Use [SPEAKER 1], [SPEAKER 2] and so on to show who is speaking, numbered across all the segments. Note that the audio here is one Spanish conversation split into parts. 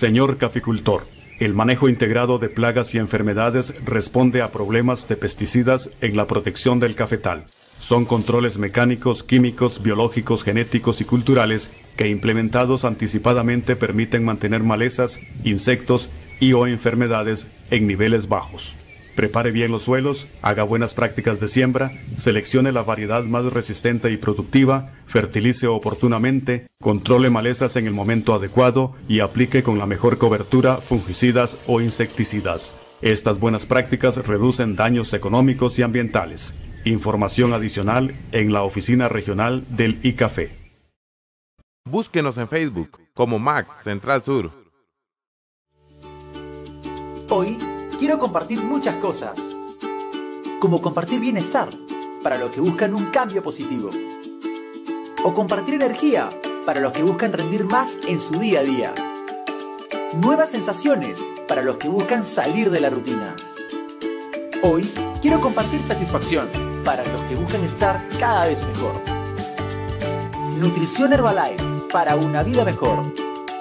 [SPEAKER 1] Señor caficultor, el manejo integrado de plagas y enfermedades responde a problemas de pesticidas en la protección del cafetal. Son controles mecánicos, químicos, biológicos, genéticos y culturales que implementados anticipadamente permiten mantener malezas, insectos y o enfermedades en niveles bajos. Prepare bien los suelos, haga buenas prácticas de siembra, seleccione la variedad más resistente y productiva, fertilice oportunamente, controle malezas en el momento adecuado y aplique con la mejor cobertura fungicidas o insecticidas. Estas buenas prácticas reducen daños económicos y ambientales. Información adicional en la oficina regional del ICAFE.
[SPEAKER 2] Búsquenos en Facebook como MAC Central Sur.
[SPEAKER 3] Hoy quiero compartir muchas cosas, como compartir bienestar para los que buscan un cambio positivo, o compartir energía para los que buscan rendir más en su día a día, nuevas sensaciones para los que buscan salir de la rutina. Hoy quiero compartir satisfacción para los que buscan estar cada vez mejor. Nutrición Herbalife para una vida mejor.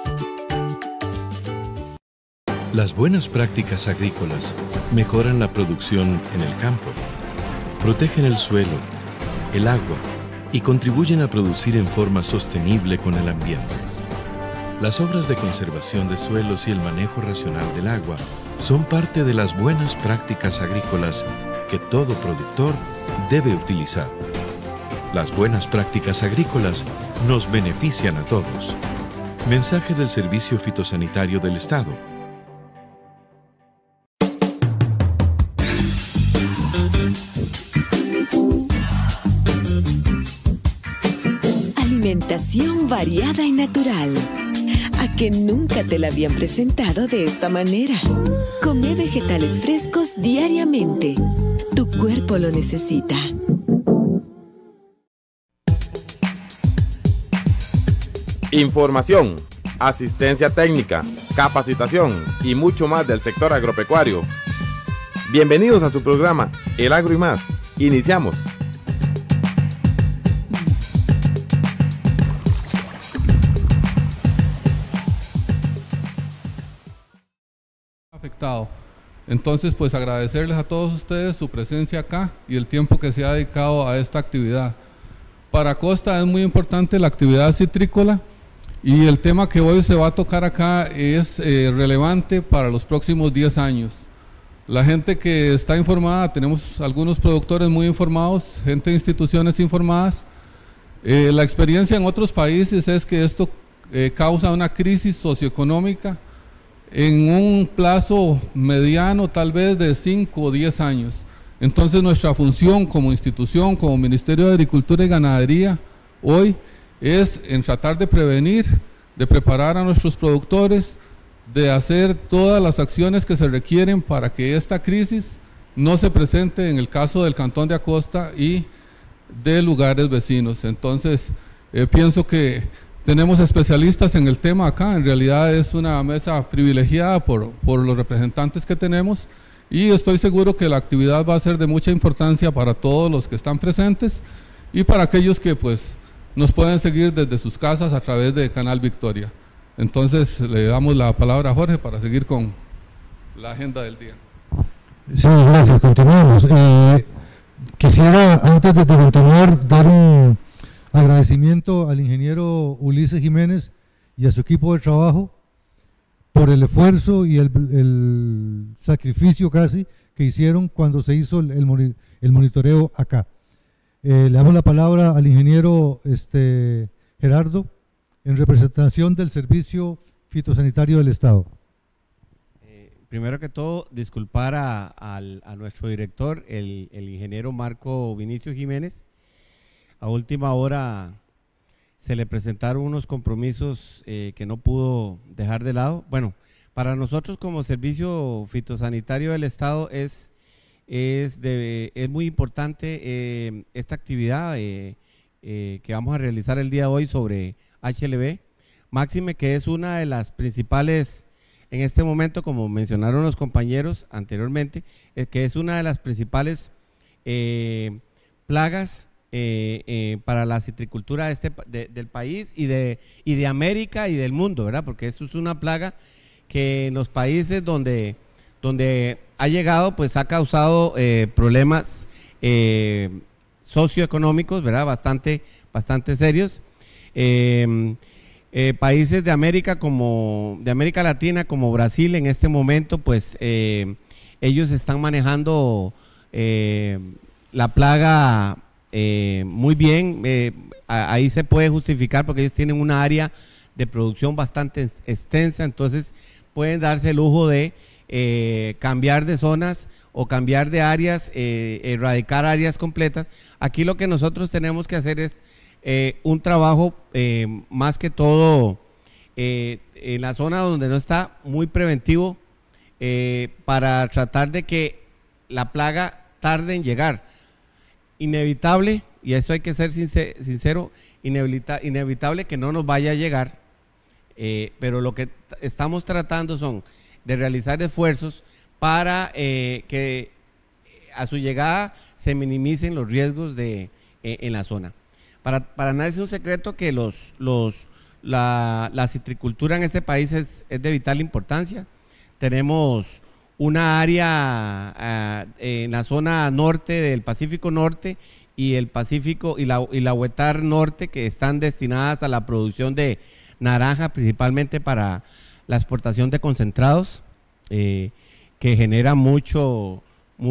[SPEAKER 4] Las buenas prácticas agrícolas mejoran la producción en el campo, protegen el suelo, el agua y contribuyen a producir en forma sostenible con el ambiente. Las obras de conservación de suelos y el manejo racional del agua son parte de las buenas prácticas agrícolas que todo productor debe utilizar. Las buenas prácticas agrícolas nos benefician a todos. Mensaje del Servicio Fitosanitario del Estado.
[SPEAKER 5] Alimentación variada y natural. A que nunca te la habían presentado de esta manera. Come vegetales frescos diariamente. Tu cuerpo lo necesita.
[SPEAKER 2] Información, asistencia técnica, capacitación y mucho más del sector agropecuario. Bienvenidos a su programa El Agro y Más. Iniciamos.
[SPEAKER 6] Afectado. Entonces, pues agradecerles a todos ustedes su presencia acá y el tiempo que se ha dedicado a esta actividad. Para Costa es muy importante la actividad citrícola y el tema que hoy se va a tocar acá es relevante para los próximos 10 años. La gente que está informada, tenemos algunos productores muy informados, gente de instituciones informadas. La experiencia en otros países es que esto causa una crisis socioeconómica en un plazo mediano tal vez de 5 o 10 años. Entonces nuestra función como institución, como Ministerio de Agricultura y Ganadería, hoy es en tratar de prevenir, de preparar a nuestros productores, de hacer todas las acciones que se requieren para que esta crisis no se presente en el caso del Cantón de Acosta y de lugares vecinos. Entonces pienso que tenemos especialistas en el tema acá, en realidad es una mesa privilegiada por los representantes que tenemos y estoy seguro que la actividad va a ser de mucha importancia para todos los que están presentes y para aquellos que pues nos pueden seguir desde sus casas a través de Canal Victoria. Entonces le damos la palabra a Jorge para seguir con la agenda del día.
[SPEAKER 7] Sí, gracias, continuamos. Quisiera antes de continuar dar un agradecimiento al ingeniero Ulises Jiménez y a su equipo de trabajo por el esfuerzo y el sacrificio casi que hicieron cuando se hizo el monitoreo acá. Le damos la palabra al ingeniero Gerardo en representación del Servicio Fitosanitario del Estado.
[SPEAKER 8] Primero que todo, disculpar a nuestro director, el ingeniero Marco Vinicio Jiménez. A última hora se le presentaron unos compromisos que no pudo dejar de lado. Bueno, para nosotros como Servicio Fitosanitario del Estado es muy importante esta actividad que vamos a realizar el día de hoy sobre HLB, máxime que es una de las principales, en este momento, como mencionaron los compañeros anteriormente, que es una de las principales plagas para la citricultura del país y de América y del mundo, ¿verdad? Porque eso es una plaga que en los países donde ha llegado, pues ha causado problemas socioeconómicos, ¿verdad? Bastante serios. Países de América Latina como Brasil en este momento, pues ellos están manejando la plaga muy bien. Ahí se puede justificar porque ellos tienen una área de producción bastante extensa, entonces pueden darse el lujo de cambiar de zonas o cambiar de áreas, erradicar áreas completas. Aquí lo que nosotros tenemos que hacer es un trabajo más que todo en la zona donde no está, muy preventivo, para tratar de que la plaga tarde en llegar. Inevitable, y eso hay que ser sincero, inevitable que no nos vaya a llegar, pero lo que estamos tratando son de realizar esfuerzos para que a su llegada se minimicen los riesgos en la zona. Para nadie es un secreto que la citricultura en este país es de vital importancia. Tenemos una área en la zona norte del Pacífico Norte y el Pacífico y la Huetar Norte, que están destinadas a la producción de naranja, principalmente para la exportación de concentrados, que genera muchas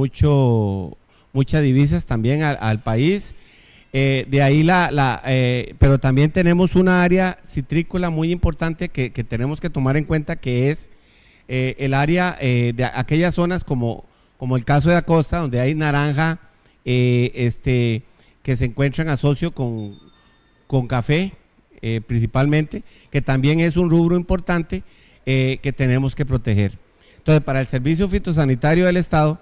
[SPEAKER 8] divisas también al país. De ahí pero también tenemos una área citrícola muy importante que tenemos que tomar en cuenta, que es el área de aquellas zonas como el caso de Acosta, donde hay naranja que se encuentran asocio con café, principalmente, que también es un rubro importante que tenemos que proteger. Entonces, para el Servicio Fitosanitario del Estado,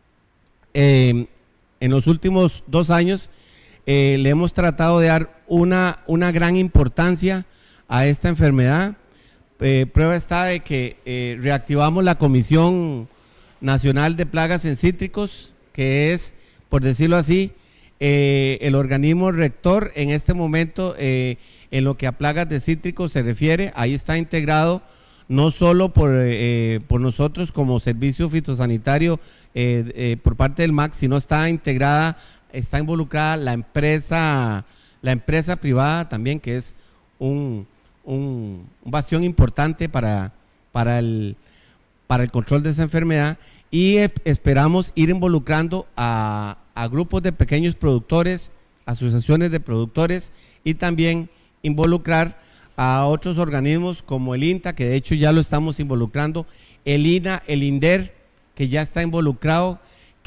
[SPEAKER 8] en los últimos 2 años le hemos tratado de dar una gran importancia a esta enfermedad. Prueba está de que reactivamos la Comisión Nacional de Plagas en Cítricos, que es, por decirlo así, el organismo rector en este momento en lo que a plagas de cítricos se refiere. Ahí está integrado no solo por nosotros como servicio fitosanitario por parte del MAC, sino está involucrada la empresa privada también, que es un bastión importante para el control de esa enfermedad, y esperamos ir involucrando a grupos de pequeños productores, asociaciones de productores, y también involucrar a otros organismos como el INTA, que de hecho ya lo estamos involucrando, el INA, el INDER, que ya está involucrado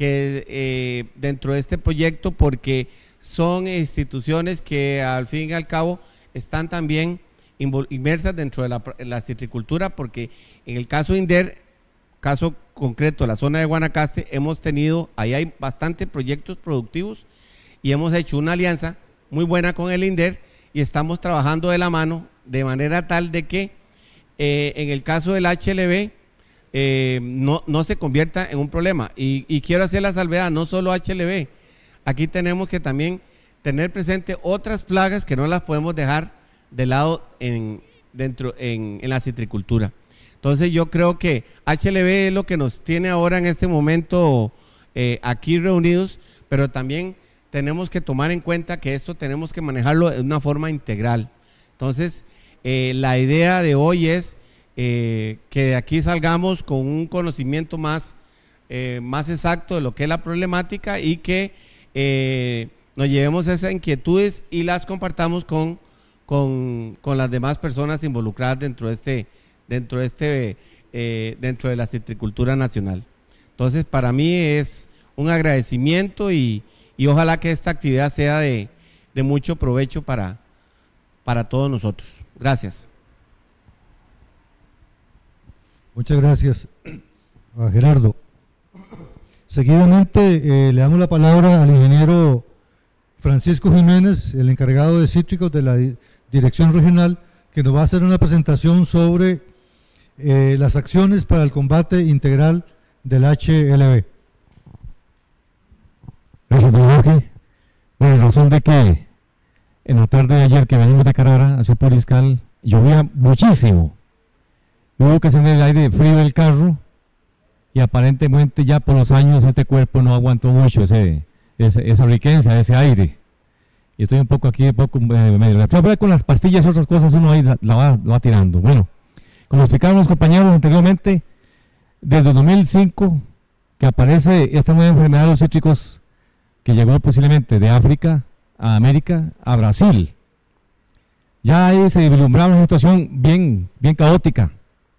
[SPEAKER 8] dentro de este proyecto, porque son instituciones que al fin y al cabo están también inmersas dentro de la citricultura, porque en el caso de INDER, caso concreto, la zona de Guanacaste, ahí hay bastantes proyectos productivos y hemos hecho una alianza muy buena con el INDER y estamos trabajando de la mano de manera tal de que en el caso del HLB no se convierta en un problema. Y quiero hacer la salvedad, no solo HLB, aquí tenemos que también tener presente otras plagas que no las podemos dejar de lado en la citricultura. Entonces yo creo que HLB es lo que nos tiene ahora en este momento aquí reunidos, pero también tenemos que tomar en cuenta que esto tenemos que manejarlo de una forma integral. Entonces la idea de hoy es que de aquí salgamos con un conocimiento más exacto de lo que es la problemática, y que nos llevemos esas inquietudes y las compartamos con las demás personas involucradas dentro de la citricultura nacional. Entonces, para mí es un agradecimiento y ojalá que esta actividad sea de mucho provecho para todos nosotros. Gracias.
[SPEAKER 7] Muchas gracias a Gerardo. Seguidamente le damos la palabra al ingeniero Francisco Jiménez, el encargado de cítricos de la Dirección Regional, que nos va a hacer una presentación sobre las acciones para el combate integral del HLB.
[SPEAKER 9] Gracias, don Jorge. Bueno, en razón de que en la tarde de ayer que venimos de Carrara hacia Puriscal llovía muchísimo, hubo que encender el aire frío del carro y aparentemente ya por los años este cuerpo no aguantó mucho esa riqueza, ese aire. Y estoy un poco aquí, medio. Con las pastillas y otras cosas uno ahí la va tirando. Bueno, como explicaron los compañeros anteriormente, desde 2005 que aparece esta nueva enfermedad de los cítricos que llegó posiblemente de África a América, a Brasil. Ya ahí se vislumbraba una situación bien caótica.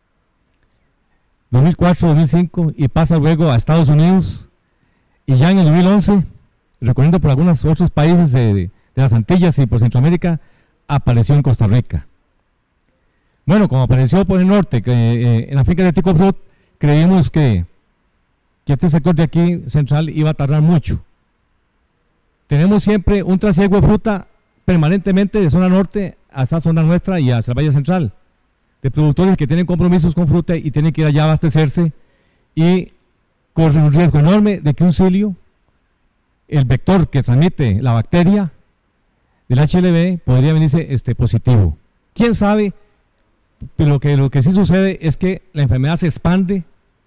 [SPEAKER 9] 2004, 2005 y pasa luego a Estados Unidos y ya en el 2011, recorriendo por algunos otros países de las Antillas y por Centroamérica, apareció en Costa Rica. Bueno, como apareció por el norte, en la finca de Tico Fruit, creímos que este sector de aquí central iba a tardar mucho. Tenemos siempre un trasiego de fruta permanentemente de zona norte hasta zona nuestra y hacia el Valle Central, de productores que tienen compromisos con fruta y tienen que ir allá a abastecerse y corren un riesgo enorme de que un cilio, el vector que transmite la bacteria del HLB, podría venirse positivo. ¿Quién sabe? Pero lo que sí sucede es que la enfermedad se expande,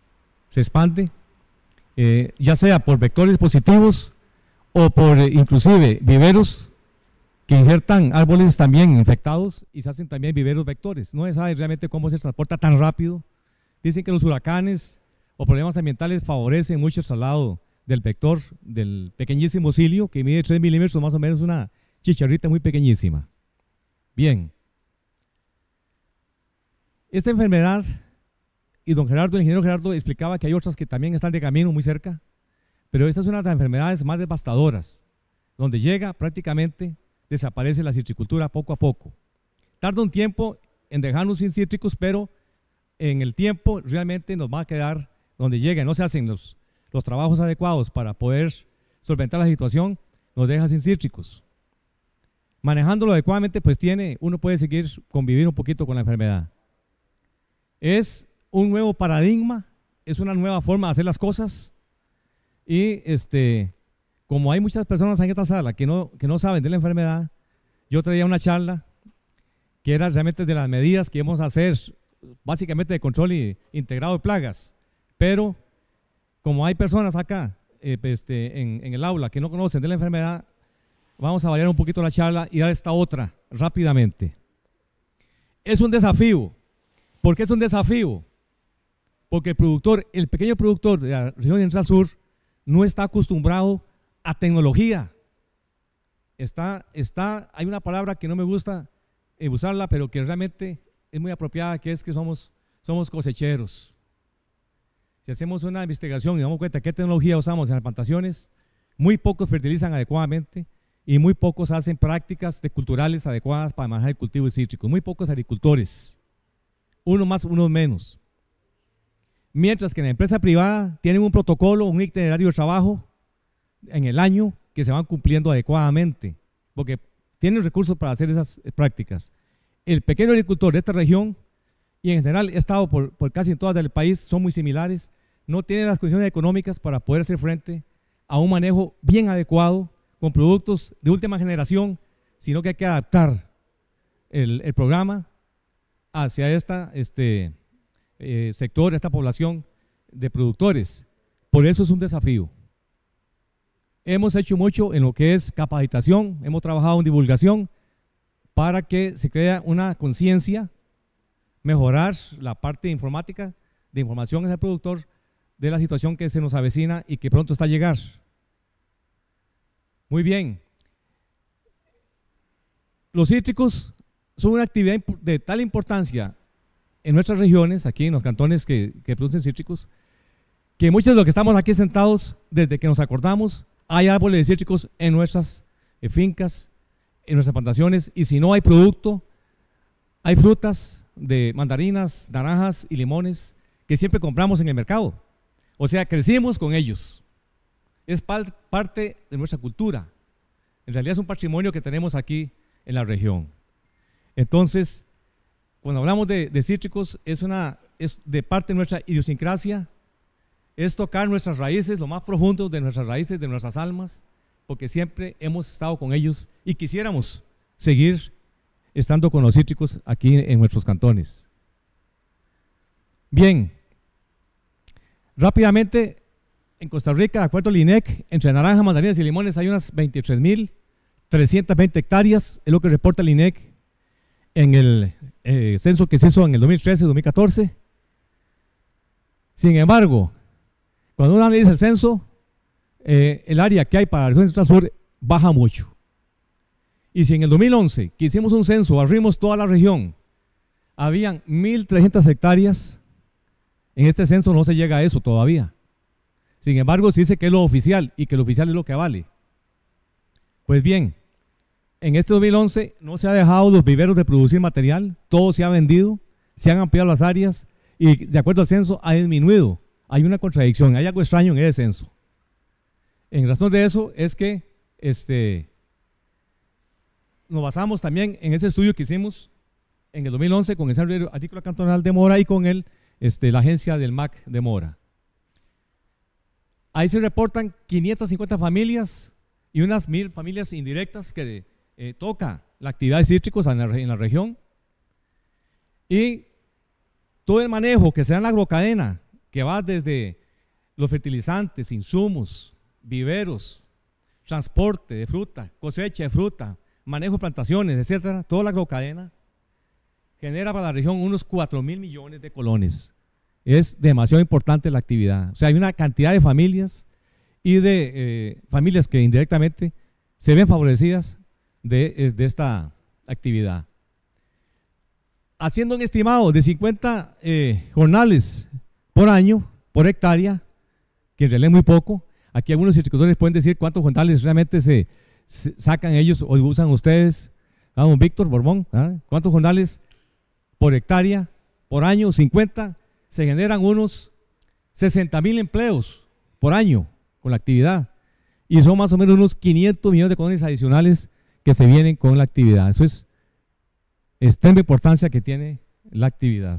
[SPEAKER 9] ya sea por vectores positivos o por inclusive viveros que injertan árboles también infectados y se hacen también viveros vectores. No se sabe realmente cómo se transporta tan rápido. Dicen que los huracanes o problemas ambientales favorecen mucho el traslado del vector, del pequeñísimo cilio que mide 3 milímetros, más o menos una chicharrita muy pequeñísima. Bien. Esta enfermedad, y don Gerardo, el ingeniero Gerardo, explicaba que hay otras que también están de camino muy cerca, pero esta es una de las enfermedades más devastadoras, donde llega prácticamente, desaparece la citricultura poco a poco. Tarda un tiempo en dejarnos sin cítricos, pero en el tiempo realmente nos va a quedar donde llega, no se hacen los trabajos adecuados para poder solventar la situación, nos deja sin cítricos. Manejándolo adecuadamente, pues uno puede seguir convivir un poquito con la enfermedad. Es un nuevo paradigma, es una nueva forma de hacer las cosas y como hay muchas personas en esta sala que no saben de la enfermedad, yo traía una charla que era realmente de las medidas que íbamos a hacer, básicamente de control integrado de plagas, pero como hay personas acá en el aula que no conocen de la enfermedad, vamos a variar un poquito la charla y dar esta otra rápidamente. Es un desafío. ¿Por qué es un desafío? Porque el pequeño productor de la región central sur no está acostumbrado a tecnología. Hay una palabra que no me gusta usarla, pero que realmente es muy apropiada, que es que somos cosecheros. Si hacemos una investigación y damos cuenta qué tecnología usamos en las plantaciones, muy pocos fertilizan adecuadamente y muy pocos hacen prácticas culturales adecuadas para manejar el cultivo de cítricos. Muy pocos agricultores. Uno más, uno menos. Mientras que en la empresa privada tienen un protocolo, un itinerario de trabajo en el año que se van cumpliendo adecuadamente, porque tienen recursos para hacer esas prácticas. El pequeño agricultor de esta región, y en general he estado por casi en todas del país, son muy similares, no tienen las condiciones económicas para poder hacer frente a un manejo bien adecuado con productos de última generación, sino que hay que adaptar el programa hacia este sector, esta población de productores. Por eso es un desafío. Hemos hecho mucho en lo que es capacitación, hemos trabajado en divulgación para que se crea una conciencia, mejorar la parte informática, de información hacia el productor de la situación que se nos avecina y que pronto está a llegar. Muy bien. Los cítricos son una actividad de tal importancia en nuestras regiones, aquí en los cantones que producen cítricos, que muchos de los que estamos aquí sentados, desde que nos acordamos, hay árboles de cítricos en nuestras fincas, en nuestras plantaciones, y si no hay producto, hay frutas de mandarinas, naranjas y limones que siempre compramos en el mercado. O sea, crecimos con ellos. Es parte de nuestra cultura. En realidad es un patrimonio que tenemos aquí en la región. Entonces, cuando hablamos de cítricos, es de parte de nuestra idiosincrasia, es tocar nuestras raíces, lo más profundo de nuestras raíces, de nuestras almas, porque siempre hemos estado con ellos y quisiéramos seguir estando con los cítricos aquí en nuestros cantones. Bien, rápidamente, en Costa Rica, de acuerdo al INEC, entre naranjas, mandarinas y limones hay unas 23.320 hectáreas, es lo que reporta el INEC en el censo que se hizo en el 2013-2014. Sin embargo, cuando uno analiza el censo, el área que hay para la región central sur baja mucho. Y si en el 2011, que hicimos un censo, barrimos toda la región, habían 1.300 hectáreas, en este censo no se llega a eso todavía. Sin embargo, se dice que es lo oficial y que lo oficial es lo que vale. Pues bien, en este 2011 no se ha dejado los viveros de producir material, todo se ha vendido, se han ampliado las áreas y de acuerdo al censo ha disminuido. Hay una contradicción, hay algo extraño en ese censo. En razón de eso es que nos basamos también en ese estudio que hicimos en el 2011 con el Centro Agrícola Cantonal de Mora y con la agencia del MAC de Mora. Ahí se reportan 550 familias y unas 1.000 familias indirectas que toca la actividad de cítricos en la región. Y todo el manejo que se da en la agrocadena, que va desde los fertilizantes, insumos, viveros, transporte de fruta, cosecha de fruta, manejo de plantaciones, etcétera, toda la agrocadena genera para la región unos 4.000 millones de colones. Es demasiado importante la actividad. O sea, hay una cantidad de familias y de familias que indirectamente se ven favorecidas de esta actividad. Haciendo un estimado de 50 jornales por año, por hectárea, que en realidad es muy poco. Aquí algunos citricultores pueden decir cuántos jornales realmente se sacan ellos o usan ustedes. Don Víctor Borbón, ¿cuántos jornales por hectárea por año? 50. Se generan unos 60.000 empleos por año con la actividad y son más o menos unos 500 millones de colones adicionales que se vienen con la actividad. Eso es extrema importancia que tiene la actividad.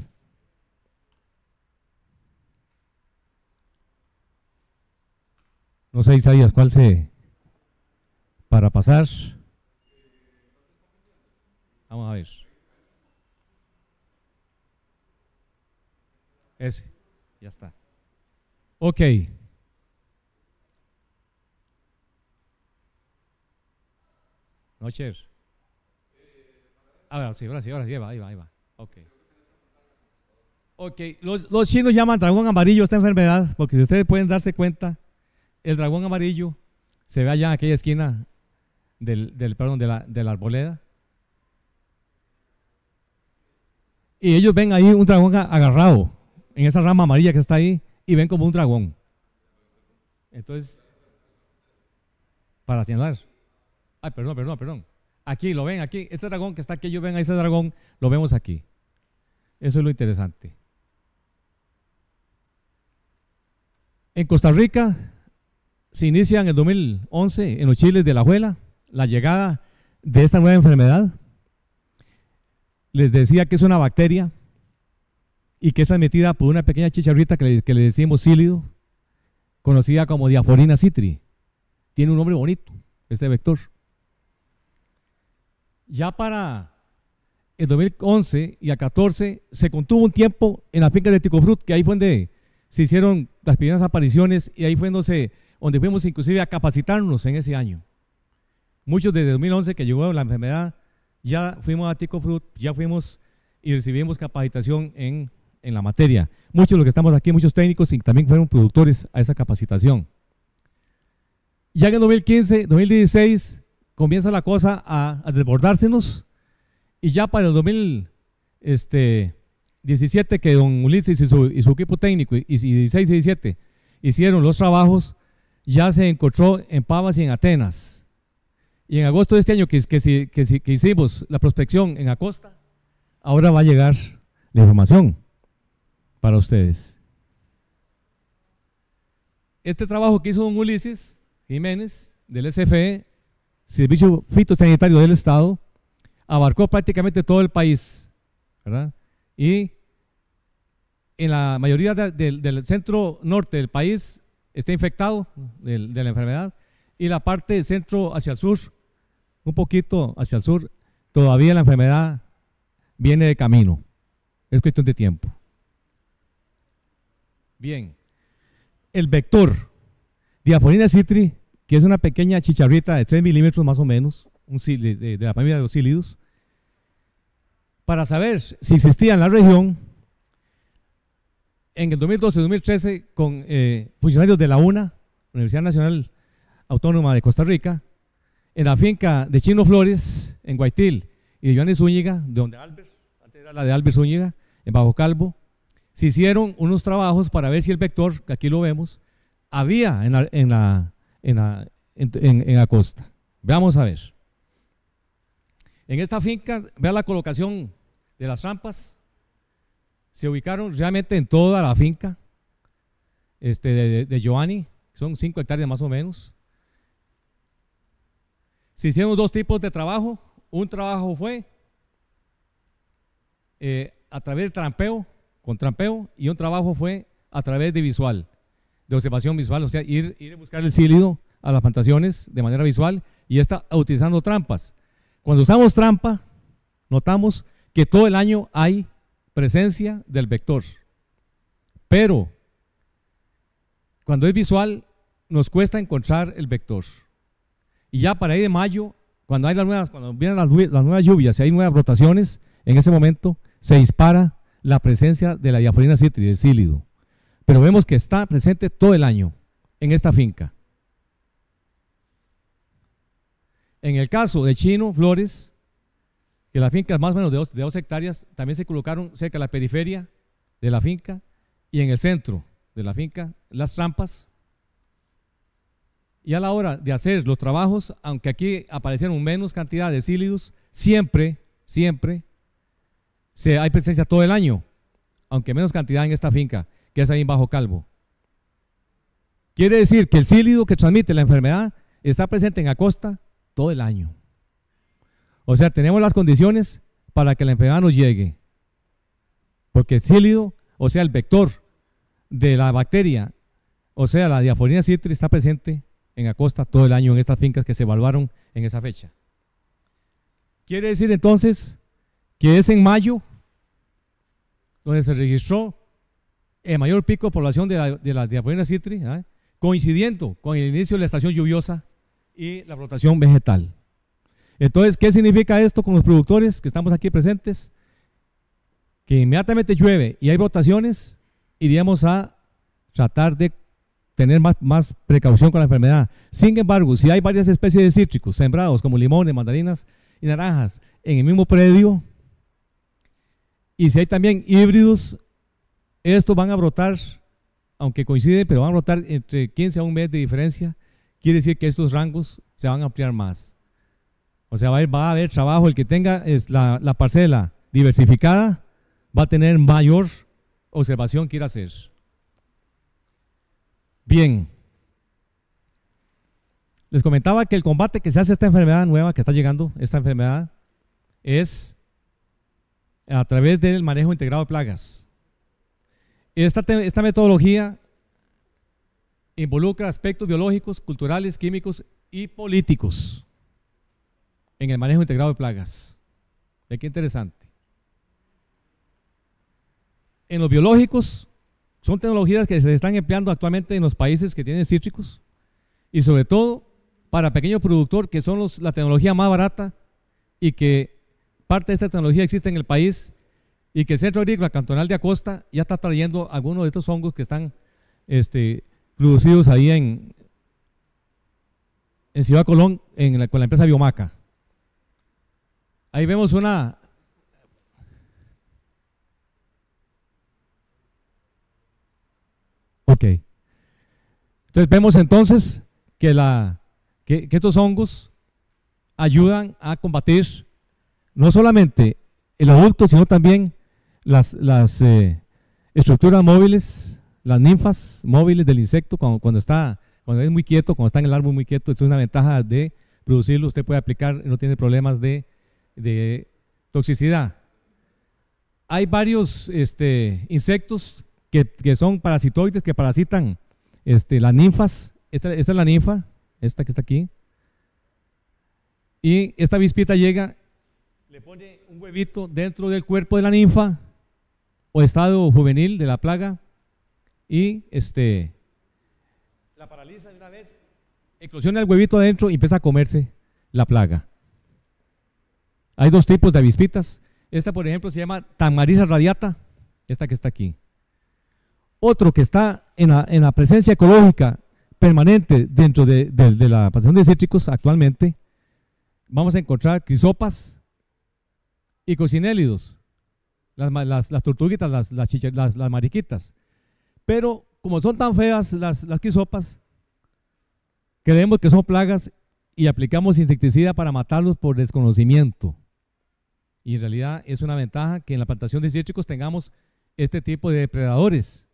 [SPEAKER 9] No sé, Isaías, ¿cuál para pasar? Vamos a ver. Ese, ya está. Ok. No, Cher. Ahora sí, ahí va. Ok. Ok, los chinos llaman dragón amarillo a esta enfermedad, porque si ustedes pueden darse cuenta, el dragón amarillo se ve allá en aquella esquina de la arboleda. Y ellos ven ahí un dragón agarrado en esa rama amarilla que está ahí y ven como un dragón. Entonces, para señalar. Ay, perdón. Aquí, lo ven, aquí, este dragón que está aquí, ellos ven a ese dragón, lo vemos aquí. Eso es lo interesante. En Costa Rica se inicia en el 2011 en los chiles de la Ajuela la llegada de esta nueva enfermedad. Les decía que es una bacteria y que es transmitida por una pequeña chicharrita que le decimos sílido, conocida como Diaforina citri. Tiene un nombre bonito, este vector. Ya para el 2011 y el 14 se contuvo un tiempo en la finca de Ticofrut, que ahí fue donde se hicieron las primeras apariciones y ahí fue donde fuimos inclusive a capacitarnos en ese año. Muchos desde 2011 que llegó la enfermedad, ya fuimos a Ticofrut, ya fuimos y recibimos capacitación en la materia. Muchos de los que estamos aquí, muchos técnicos y también fueron productores a esa capacitación. Ya en el 2015, 2016 comienza la cosa a desbordársenos y ya para el 2017 que don Ulises y su equipo técnico y 16 y 17 hicieron los trabajos, ya se encontró en Pavas y en Atenas. Y en agosto de este año que hicimos la prospección en Acosta, ahora va a llegar la información para ustedes. Este trabajo que hizo don Ulises Jiménez del SFE, Servicio Fitosanitario del Estado, abarcó prácticamente todo el país, ¿verdad? Y en la mayoría del centro norte del país está infectado de la enfermedad y la parte centro hacia el sur, un poquito hacia el sur, todavía la enfermedad viene de camino, es cuestión de tiempo. Bien, el vector Diaforina citri, que es una pequeña chicharrita de 3 milímetros más o menos, de la familia de los cílidos, para saber si existía en la región, en el 2012-2013, con funcionarios de la UNA, Universidad Nacional Autónoma de Costa Rica, en la finca de Chino Flores, en Guaitil, y de Joanes Zúñiga, de donde Albert, antes era la de Albert Zúñiga, en Bajo Calvo, se hicieron unos trabajos para ver si el vector, que aquí lo vemos, había en la costa. Veamos a ver. En esta finca, vea la colocación de las trampas. Se ubicaron realmente en toda la finca de Giovanni, son 5 hectáreas más o menos. Se hicieron 2 tipos de trabajo. Un trabajo fue a través de trampeo, con trampeo, y un trabajo fue a través de visual, de observación visual, o sea, ir a buscar el cílido a las plantaciones de manera visual, y está utilizando trampas. Cuando usamos trampa, notamos que todo el año hay presencia del vector, pero cuando es visual nos cuesta encontrar el vector, y ya para ahí de mayo, cuando vienen las nuevas lluvias y hay nuevas rotaciones, en ese momento se dispara la presencia de la Diaforina citri, del cílido, pero vemos que está presente todo el año en esta finca. En el caso de Chino Flores, que la finca es más o menos de 2 hectáreas, también se colocaron cerca de la periferia de la finca y en el centro de la finca las trampas. Y a la hora de hacer los trabajos, aunque aquí aparecieron menos cantidad de cílidos, siempre hay presencia todo el año, aunque menos cantidad en esta finca, que es ahí en Bajo Calvo. Quiere decir que el cílido que transmite la enfermedad está presente en la costa todo el año. O sea, tenemos las condiciones para que la enfermedad nos llegue. Porque el cílido, o sea, el vector de la bacteria, o sea, la Diaforina citri, está presente en la costa todo el año en estas fincas que se evaluaron en esa fecha. Quiere decir entonces que es en mayo donde se registró el mayor pico de población de la Diaforina citri, coincidiendo con el inicio de la estación lluviosa y la rotación vegetal. Entonces, ¿qué significa esto con los productores que estamos aquí presentes? Que inmediatamente llueve y hay rotaciones, iríamos a tratar de tener más precaución con la enfermedad. Sin embargo, si hay varias especies de cítricos sembrados, como limones, mandarinas y naranjas, en el mismo predio, y si hay también híbridos, estos van a brotar, aunque coinciden, pero van a brotar entre 15 a un mes de diferencia. Quiere decir que estos rangos se van a ampliar más. O sea, va a haber trabajo. El que tenga la parcela diversificada va a tener mayor observación que ir a hacer. Bien. Les comentaba que el combate que se hace a esta enfermedad nueva que está llegando, esta enfermedad, es a través del manejo integrado de plagas. Esta metodología involucra aspectos biológicos, culturales, químicos y políticos en el manejo integrado de plagas. Ve qué interesante. En los biológicos son tecnologías que se están empleando actualmente en los países que tienen cítricos y sobre todo para pequeños productores, que son la tecnología más barata y que parte de esta tecnología existe en el país y que el Centro Agrícola Cantonal de Acosta ya está trayendo algunos de estos hongos que están producidos ahí en Ciudad Colón con la empresa Biomaca. Ahí vemos una... Ok. Entonces vemos entonces que estos hongos ayudan a combatir no solamente el adulto, sino también las estructuras móviles, las ninfas móviles del insecto cuando es muy quieto, cuando está en el árbol muy quieto. Esto es una ventaja de producirlo. Usted puede aplicar y no tiene problemas de toxicidad. Hay varios insectos que son parasitoides, que parasitan las ninfas. Esta es la ninfa, esta que está aquí. Y esta avispita llega, le pone un huevito dentro del cuerpo de la ninfa o estado juvenil de la plaga y la paraliza de una vez, eclosiona el huevito adentro y empieza a comerse la plaga. Hay dos tipos de avispitas. Esta, por ejemplo, se llama Tamariza radiata, esta que está aquí. Otro que está en la presencia ecológica permanente dentro de la plantación de cítricos actualmente, vamos a encontrar crisopas y cocinélidos, las tortuguitas, las mariquitas. Pero como son tan feas las crisopas, creemos que son plagas y aplicamos insecticida para matarlos por desconocimiento. Y en realidad es una ventaja que en la plantación de cítricos tengamos este tipo de depredadores.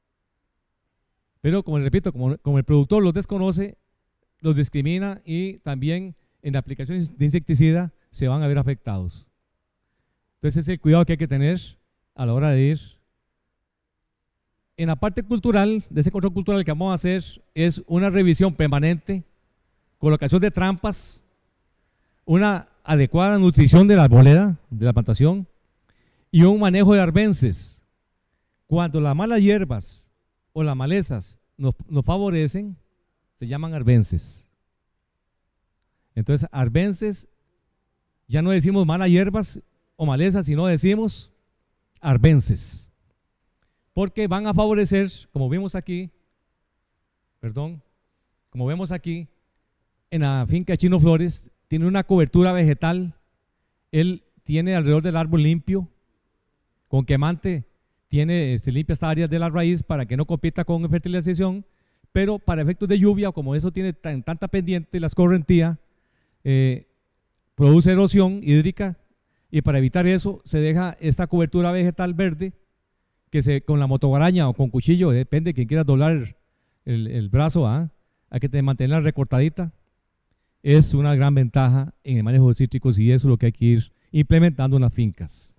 [SPEAKER 9] Pero como les repito, como el productor los desconoce, los discrimina y también en la aplicación de insecticida se van a ver afectados. Entonces ese es el cuidado que hay que tener a la hora de ir. En la parte cultural, de ese control cultural que vamos a hacer es una revisión permanente, colocación de trampas, una adecuada nutrición de la arboleda, de la plantación, y un manejo de arbences. Cuando las malas hierbas o las malezas nos favorecen, se llaman arbences. Entonces, arbences, ya no decimos malas hierbas o malezas, sino decimos arbences. Porque van a favorecer, como vemos aquí, como vemos aquí, en la finca de Chino Flores, tiene una cobertura vegetal, él tiene alrededor del árbol limpio, con quemante, tiene limpia estas áreas de la raíz para que no compita con fertilización, pero para efectos de lluvia, como eso tiene tanta pendiente, la escorrentía, produce erosión hídrica, y para evitar eso se deja esta cobertura vegetal verde, que con la motoguaraña o con cuchillo, depende de quien quiera doblar el brazo, hay que mantenerla recortadita. Es una gran ventaja en el manejo de cítricos y eso es lo que hay que ir implementando en las fincas.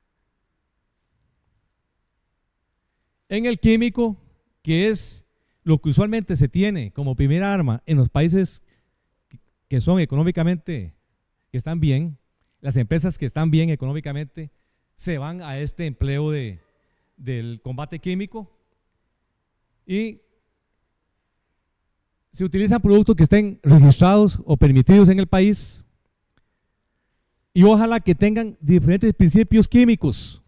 [SPEAKER 9] En el químico, que es lo que usualmente se tiene como primera arma en los países que son económicamente, que están bien, las empresas que están bien económicamente se van a este empleo del combate químico y se utilizan productos que estén registrados o permitidos en el país y ojalá que tengan diferentes principios químicos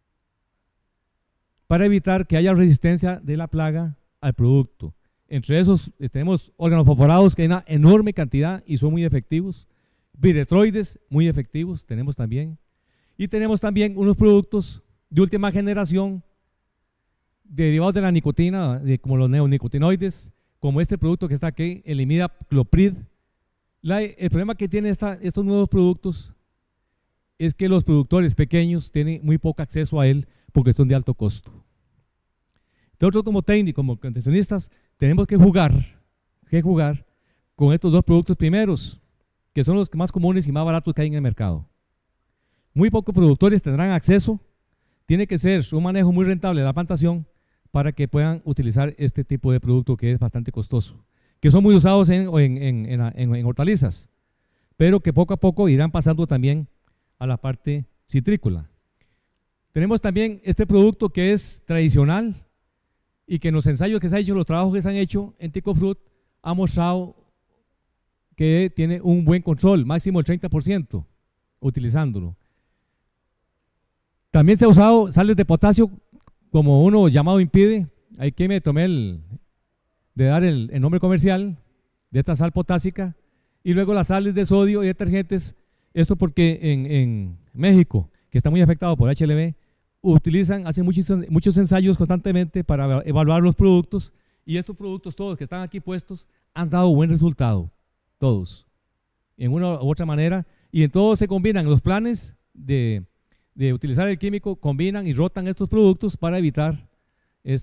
[SPEAKER 9] para evitar que haya resistencia de la plaga al producto. Entre esos tenemos organofosforados que hay una enorme cantidad y son muy efectivos, piretroides muy efectivos tenemos también, y tenemos también unos productos de última generación derivados de la nicotina, como los neonicotinoides, como este producto que está aquí, el imidacloprid. El problema que tienen estos nuevos productos es que los productores pequeños tienen muy poco acceso a él porque son de alto costo. Nosotros como técnicos, como contencionistas, tenemos que jugar con estos dos productos primeros, que son los más comunes y más baratos que hay en el mercado. Muy pocos productores tendrán acceso, tiene que ser un manejo muy rentable de la plantación para que puedan utilizar este tipo de producto que es bastante costoso, que son muy usados en hortalizas, pero que poco a poco irán pasando también a la parte citrícola. Tenemos también este producto que es tradicional y que en los ensayos que se han hecho, los trabajos que se han hecho en Ticofrut, ha mostrado que tiene un buen control, máximo el 30% utilizándolo. También se ha usado sales de potasio como uno llamado impide. Ahí que me tomé de dar el nombre comercial de esta sal potásica, y luego las sales de sodio y detergentes. Esto porque en México, que está muy afectado por HLB, hacen muchos ensayos constantemente para evaluar los productos, y estos productos todos que están aquí puestos han dado buen resultado, todos, en una u otra manera, y en todos se combinan los planes de utilizar el químico, combinan y rotan estos productos para evitar que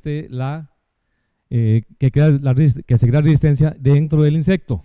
[SPEAKER 9] se crea resistencia dentro del insecto.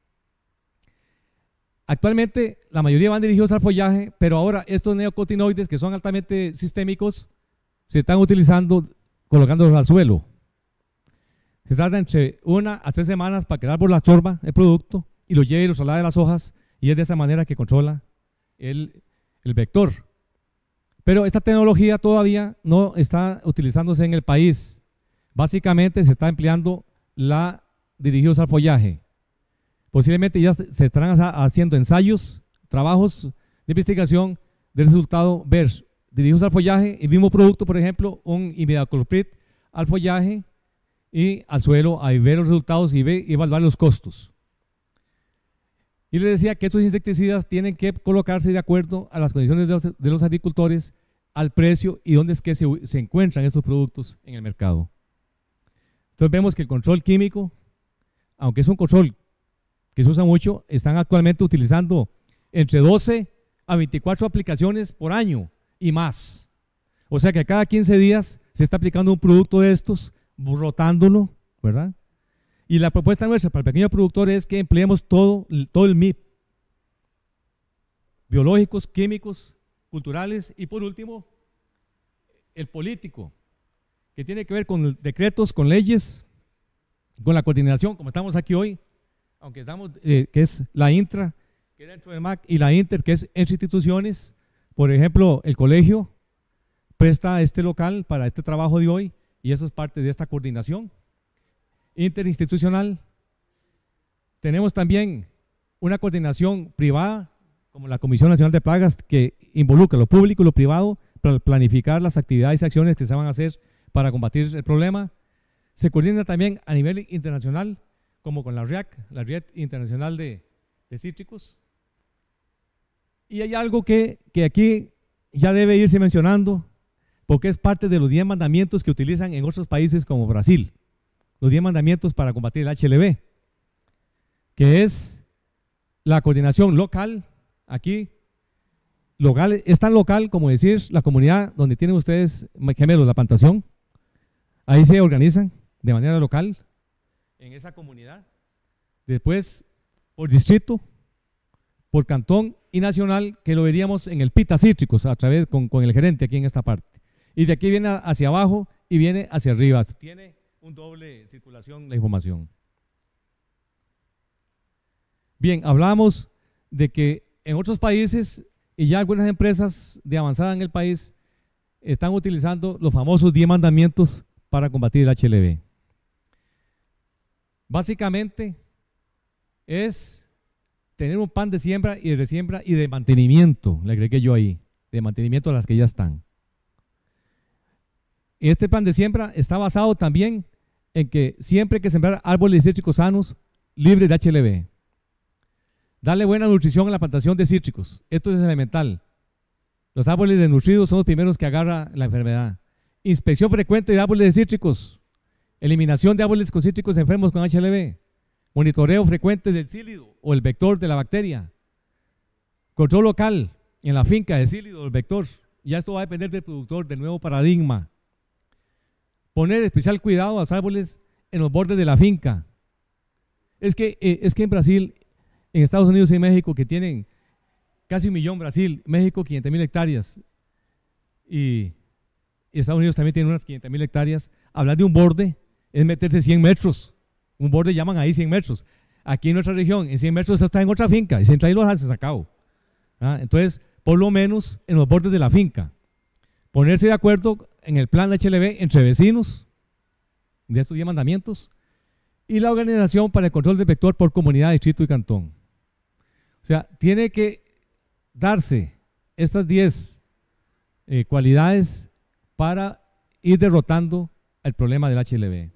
[SPEAKER 9] Actualmente la mayoría van dirigidos al follaje, pero ahora estos neocotinoides que son altamente sistémicos se están utilizando colocándolos al suelo. Se trata entre 1 a 3 semanas para que el árbol absorba el producto y lo lleve y lo traslade de las hojas, y es de esa manera que controla el vector. Pero esta tecnología todavía no está utilizándose en el país, Básicamente se está empleando dirigidos al follaje. Posiblemente ya se estarán haciendo ensayos, trabajos de investigación de resultado ver dirigidos al follaje, el mismo producto, por ejemplo, un imidacloprid al follaje y al suelo, a ver los resultados y evaluar los costos. Y les decía que estos insecticidas tienen que colocarse de acuerdo a las condiciones de los agricultores, al precio y dónde es que se encuentran estos productos en el mercado. Entonces vemos que el control químico, aunque es un control que se usa mucho, están actualmente utilizando entre 12 a 24 aplicaciones por año y más. O sea que cada 15 días se está aplicando un producto de estos, rotándolo, ¿verdad? Y la propuesta nuestra para el pequeño productor es que empleemos todo el MIP, biológicos, químicos, culturales y por último, el político, que tiene que ver con decretos, con leyes, con la coordinación, como estamos aquí hoy, aunque estamos, que es la intra, que es dentro del MAC, y la inter, que es entre instituciones. Por ejemplo, el colegio presta este local para este trabajo de hoy y eso es parte de esta coordinación interinstitucional. Tenemos también una coordinación privada, como la Comisión Nacional de Plagas, que involucra lo público y lo privado para planificar las actividades y acciones que se van a hacer para combatir el problema. Se coordina también a nivel internacional, como con la RIAC, la Red Internacional de Cítricos. Y hay algo que aquí ya debe irse mencionando, porque es parte de los 10 mandamientos que utilizan en otros países como Brasil, los 10 mandamientos para combatir el HLB, que es la coordinación local. Aquí, local, es tan local como decir la comunidad donde tienen ustedes gemelos, la plantación, ahí se organizan de manera local en esa comunidad, después por distrito, por cantón y nacional, que lo veríamos en el PITA Cítricos a través con el gerente aquí en esta parte, y de aquí viene hacia abajo y viene hacia arriba, tiene un doble circulación la información. Bien, hablamos de que en otros países y ya algunas empresas de avanzada en el país están utilizando los famosos 10 mandamientos para combatir el HLB. Básicamente es tener un plan de siembra y de resiembra y de mantenimiento, le agregué yo ahí, de mantenimiento a las que ya están. Este plan de siembra está basado también en que siempre hay que sembrar árboles cítricos sanos, libres de HLB. Darle buena nutrición a la plantación de cítricos, esto es elemental. Los árboles desnutridos son los primeros que agarra la enfermedad. Inspección frecuente de árboles de cítricos, eliminación de árboles con cítricos enfermos con HLB, monitoreo frecuente del cílido o el vector de la bacteria, control local en la finca del cílido o del vector. Ya esto va a depender del productor, del nuevo paradigma. Poner especial cuidado a los árboles en los bordes de la finca. Es que en Brasil, en Estados Unidos y México, que tienen casi 1 millón, Brasil, México 500,000 hectáreas y Estados Unidos también tiene unas 500,000 hectáreas, hablar de un borde es meterse 100 metros, un borde llaman ahí 100 metros. Aquí en nuestra región, en 100 metros está en otra finca, y si entra ahí los hace sacado. Entonces, por lo menos en los bordes de la finca, ponerse de acuerdo en el plan de HLB entre vecinos de estos 10 mandamientos y la organización para el control del vector por comunidad, distrito y cantón. O sea, tiene que darse estas 10 cualidades para ir derrotando el problema del HLB.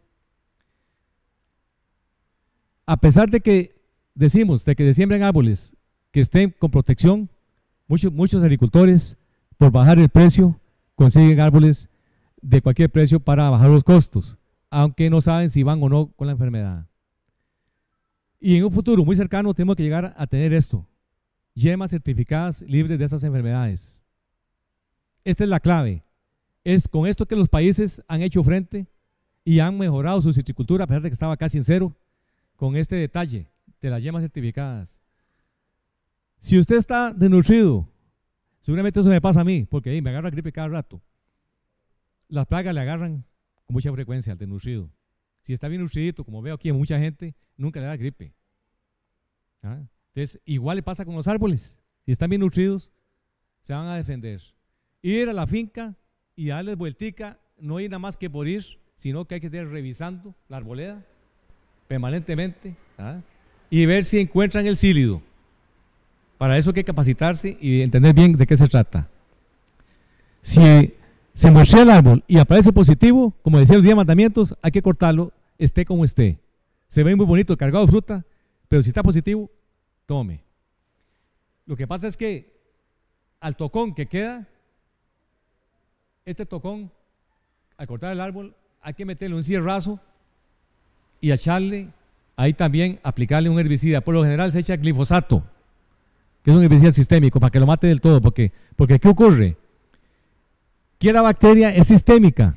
[SPEAKER 9] A pesar de que decimos de que se siembren árboles que estén con protección, muchos agricultores, por bajar el precio, consiguen árboles de cualquier precio para bajar los costos, aunque no saben si van o no con la enfermedad. Y en un futuro muy cercano tenemos que llegar a tener esto, yemas certificadas libres de estas enfermedades. Esta es la clave. Es con esto que los países han hecho frente y han mejorado su citricultura, a pesar de que estaba casi en cero, con este detalle de las yemas certificadas. Si usted está desnutrido, seguramente eso me pasa a mí, porque me agarra gripe cada rato. Las plagas le agarran con mucha frecuencia al desnutrido. Si está bien nutridito, como veo aquí a mucha gente, nunca le da gripe. Entonces, igual le pasa con los árboles. Si están bien nutridos, se van a defender. Ir a la finca y darles vueltica, no ir nada más que por ir, sino que hay que estar revisando la arboleda permanentemente y ver si encuentran el sílido. Para eso hay que capacitarse y entender bien de qué se trata. Si se muestra el árbol y aparece positivo, como decía los 10 mandamientos, hay que cortarlo, esté como esté. Se ve muy bonito, cargado de fruta, pero si está positivo, tome. Lo que pasa es que al tocón que queda, este tocón, al cortar el árbol, hay que meterle un cierrazo y echarle, ahí también aplicarle un herbicida. Por lo general se echa glifosato, que es un herbicida sistémico, para que lo mate del todo, porque ¿qué ocurre? Que la bacteria es sistémica.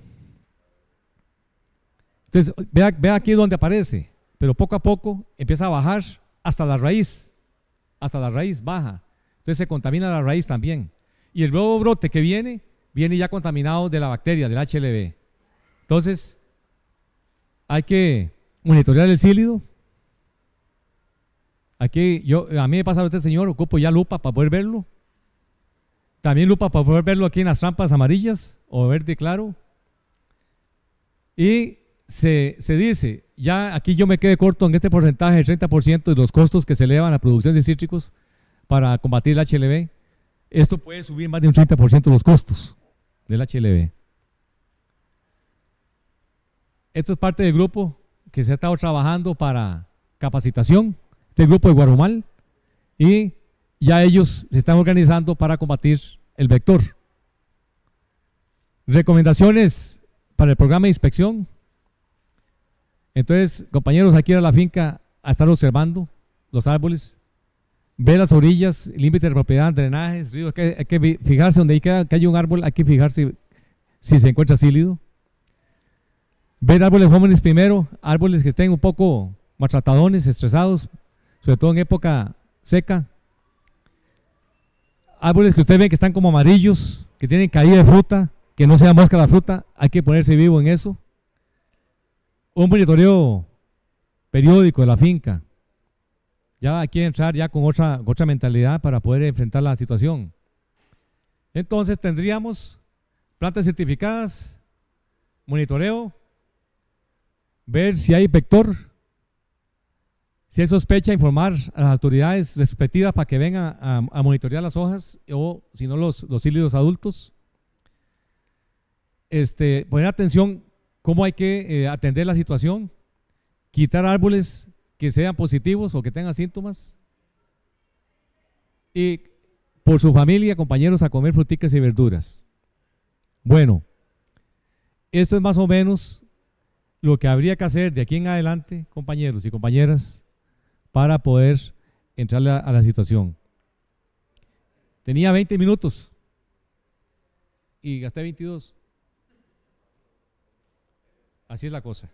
[SPEAKER 9] Entonces, vea aquí donde aparece, pero poco a poco empieza a bajar hasta la raíz baja. Entonces se contamina la raíz también. Y el nuevo brote que viene ya contaminado de la bacteria, del HLB. Entonces, hay que monitorear el sílido. Aquí, a mí me pasa este señor, ocupo ya lupa para poder verlo. También lupa para poder verlo aquí en las trampas amarillas o verde claro. Y se dice, ya aquí yo me quedé corto en este porcentaje del 30% de los costos que se elevan a la producción de cítricos para combatir el HLB. Esto puede subir más de un 30% los costos del HLB. Esto es parte del grupo que se ha estado trabajando para capacitación, este grupo de Guarumal, y ya ellos se están organizando para combatir el vector. Recomendaciones para el programa de inspección. Entonces, compañeros, hay que ir a la finca a estar observando los árboles, ver las orillas, límite de propiedad, drenajes, ríos. Hay que fijarse donde que hay un árbol, hay que fijarse si se encuentra sílido. Ver árboles jóvenes primero, árboles que estén un poco maltratadones, estresados, sobre todo en época seca. Árboles que ustedes ven que están como amarillos, que tienen caída de fruta, que no sea mosca la fruta, hay que ponerse vivo en eso. Un monitoreo periódico de la finca. Ya hay que entrar ya con otra mentalidad para poder enfrentar la situación. Entonces tendríamos plantas certificadas, monitoreo, ver si hay vector, si hay sospecha, informar a las autoridades respectivas para que vengan a monitorear las hojas o si no los sílidos adultos. Poner atención cómo hay que atender la situación, quitar árboles que sean positivos o que tengan síntomas y por su familia, compañeros, a comer fruticas y verduras. Bueno, esto es más o menos lo que habría que hacer de aquí en adelante, compañeros y compañeras, para poder entrarle a la situación. Tenía 20 minutos y gasté 22. Así es la cosa.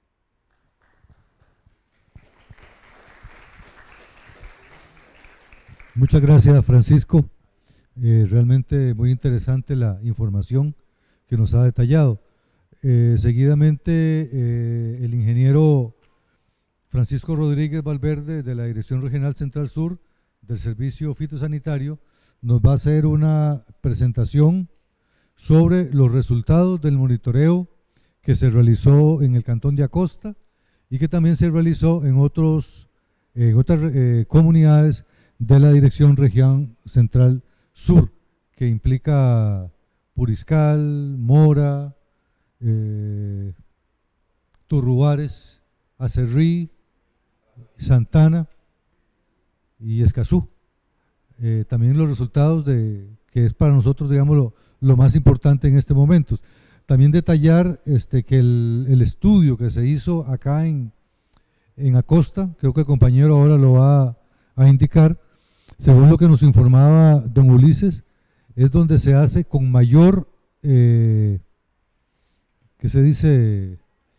[SPEAKER 7] Muchas gracias, Francisco. Realmente muy interesante la información que nos ha detallado. Seguidamente, el ingeniero Francisco Rodríguez Valverde, de la Dirección Regional Central Sur del Servicio Fitosanitario, nos va a hacer una presentación sobre los resultados del monitoreo que se realizó en el Cantón de Acosta y que también se realizó en otras comunidades de la Dirección Región Central Sur, que implica Puriscal, Mora, Turrubares, Acerrí, Santana y Escazú. También los resultados que es para nosotros, digamos, lo más importante en este momento. También detallar que el estudio que se hizo acá en Acosta, creo que el compañero ahora lo va a indicar, según lo que nos informaba don Ulises, es donde se hace con mayor, ¿qué se dice?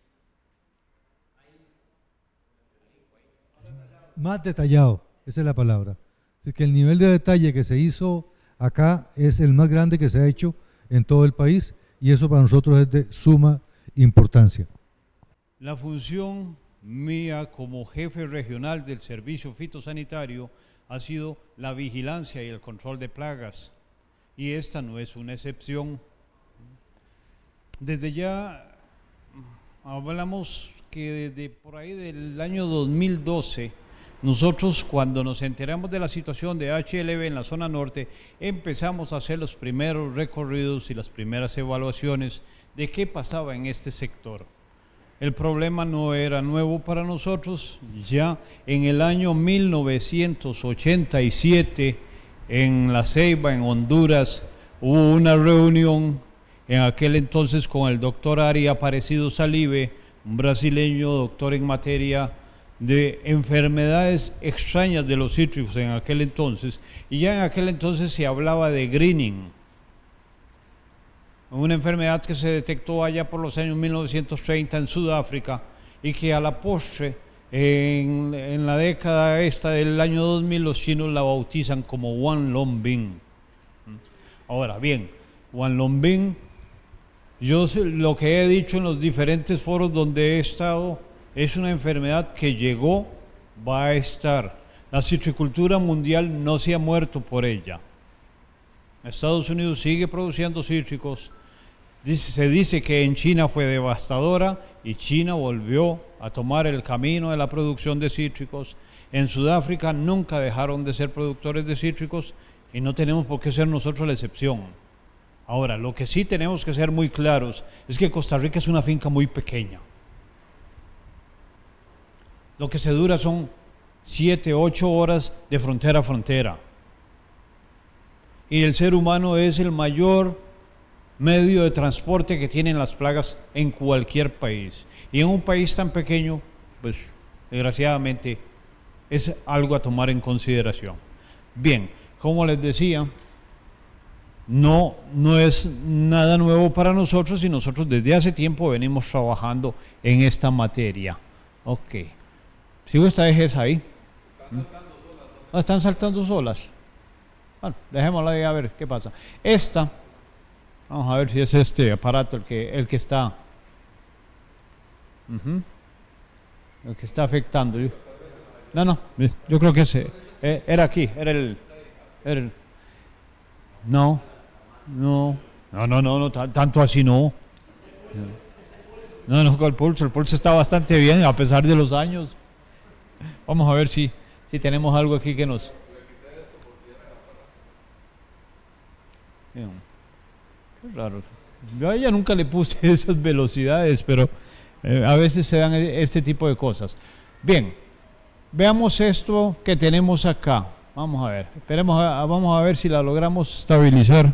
[SPEAKER 7] Más detallado, esa es la palabra. Así que el nivel de detalle que se hizo acá es el más grande que se ha hecho en todo el país y eso para nosotros es de suma importancia.
[SPEAKER 10] La función mía como jefe regional del servicio fitosanitario ha sido la vigilancia y el control de plagas, y esta no es una excepción. Desde ya hablamos que desde por ahí del año 2012, nosotros cuando nos enteramos de la situación de HLB en la zona norte, empezamos a hacer los primeros recorridos y las primeras evaluaciones de qué pasaba en este sector. El problema no era nuevo para nosotros. Ya en el año 1987, en La Ceiba, en Honduras, hubo una reunión en aquel entonces con el doctor Ari Aparecido Salive, un brasileño doctor en materia de enfermedades extrañas de los cítricos en aquel entonces, y ya en aquel entonces se hablaba de greening, una enfermedad que se detectó allá por los años 1930 en Sudáfrica y que a la postre en la década esta del año 2000 los chinos la bautizan como Wan Long Bing. Ahora bien, Wan Long Bing, yo lo que he dicho en los diferentes foros donde he estado, es una enfermedad que llegó, va a estar. La citricultura mundial no se ha muerto por ella. Estados Unidos sigue produciendo cítricos. Se dice que en China fue devastadora y China volvió a tomar el camino de la producción de cítricos. En Sudáfrica nunca dejaron de ser productores de cítricos y no tenemos por qué ser nosotros la excepción. Ahora, lo que sí tenemos que ser muy claros es que Costa Rica es una finca muy pequeña. Lo que se dura son 7, 8 horas de frontera a frontera. Y el ser humano es el mayor medio de transporte que tienen las plagas en cualquier país. Y en un país tan pequeño, pues desgraciadamente es algo a tomar en consideración. Bien, como les decía, no es nada nuevo para nosotros y nosotros desde hace tiempo venimos trabajando en esta materia. Ok. ¿Sigo esta ejes ahí? Están saltando solas. Bueno, dejémosla ahí a ver qué pasa. Esta, vamos a ver si es este aparato el que está el que está afectando. No, yo creo que ese era aquí, era el no, tanto así no. No, el pulso está bastante bien a pesar de los años. Vamos a ver si tenemos algo aquí que nos... Qué raro. Yo a ella nunca le puse esas velocidades, pero a veces se dan este tipo de cosas. Bien, veamos esto que tenemos acá. Vamos a ver, vamos a ver si la logramos estabilizar.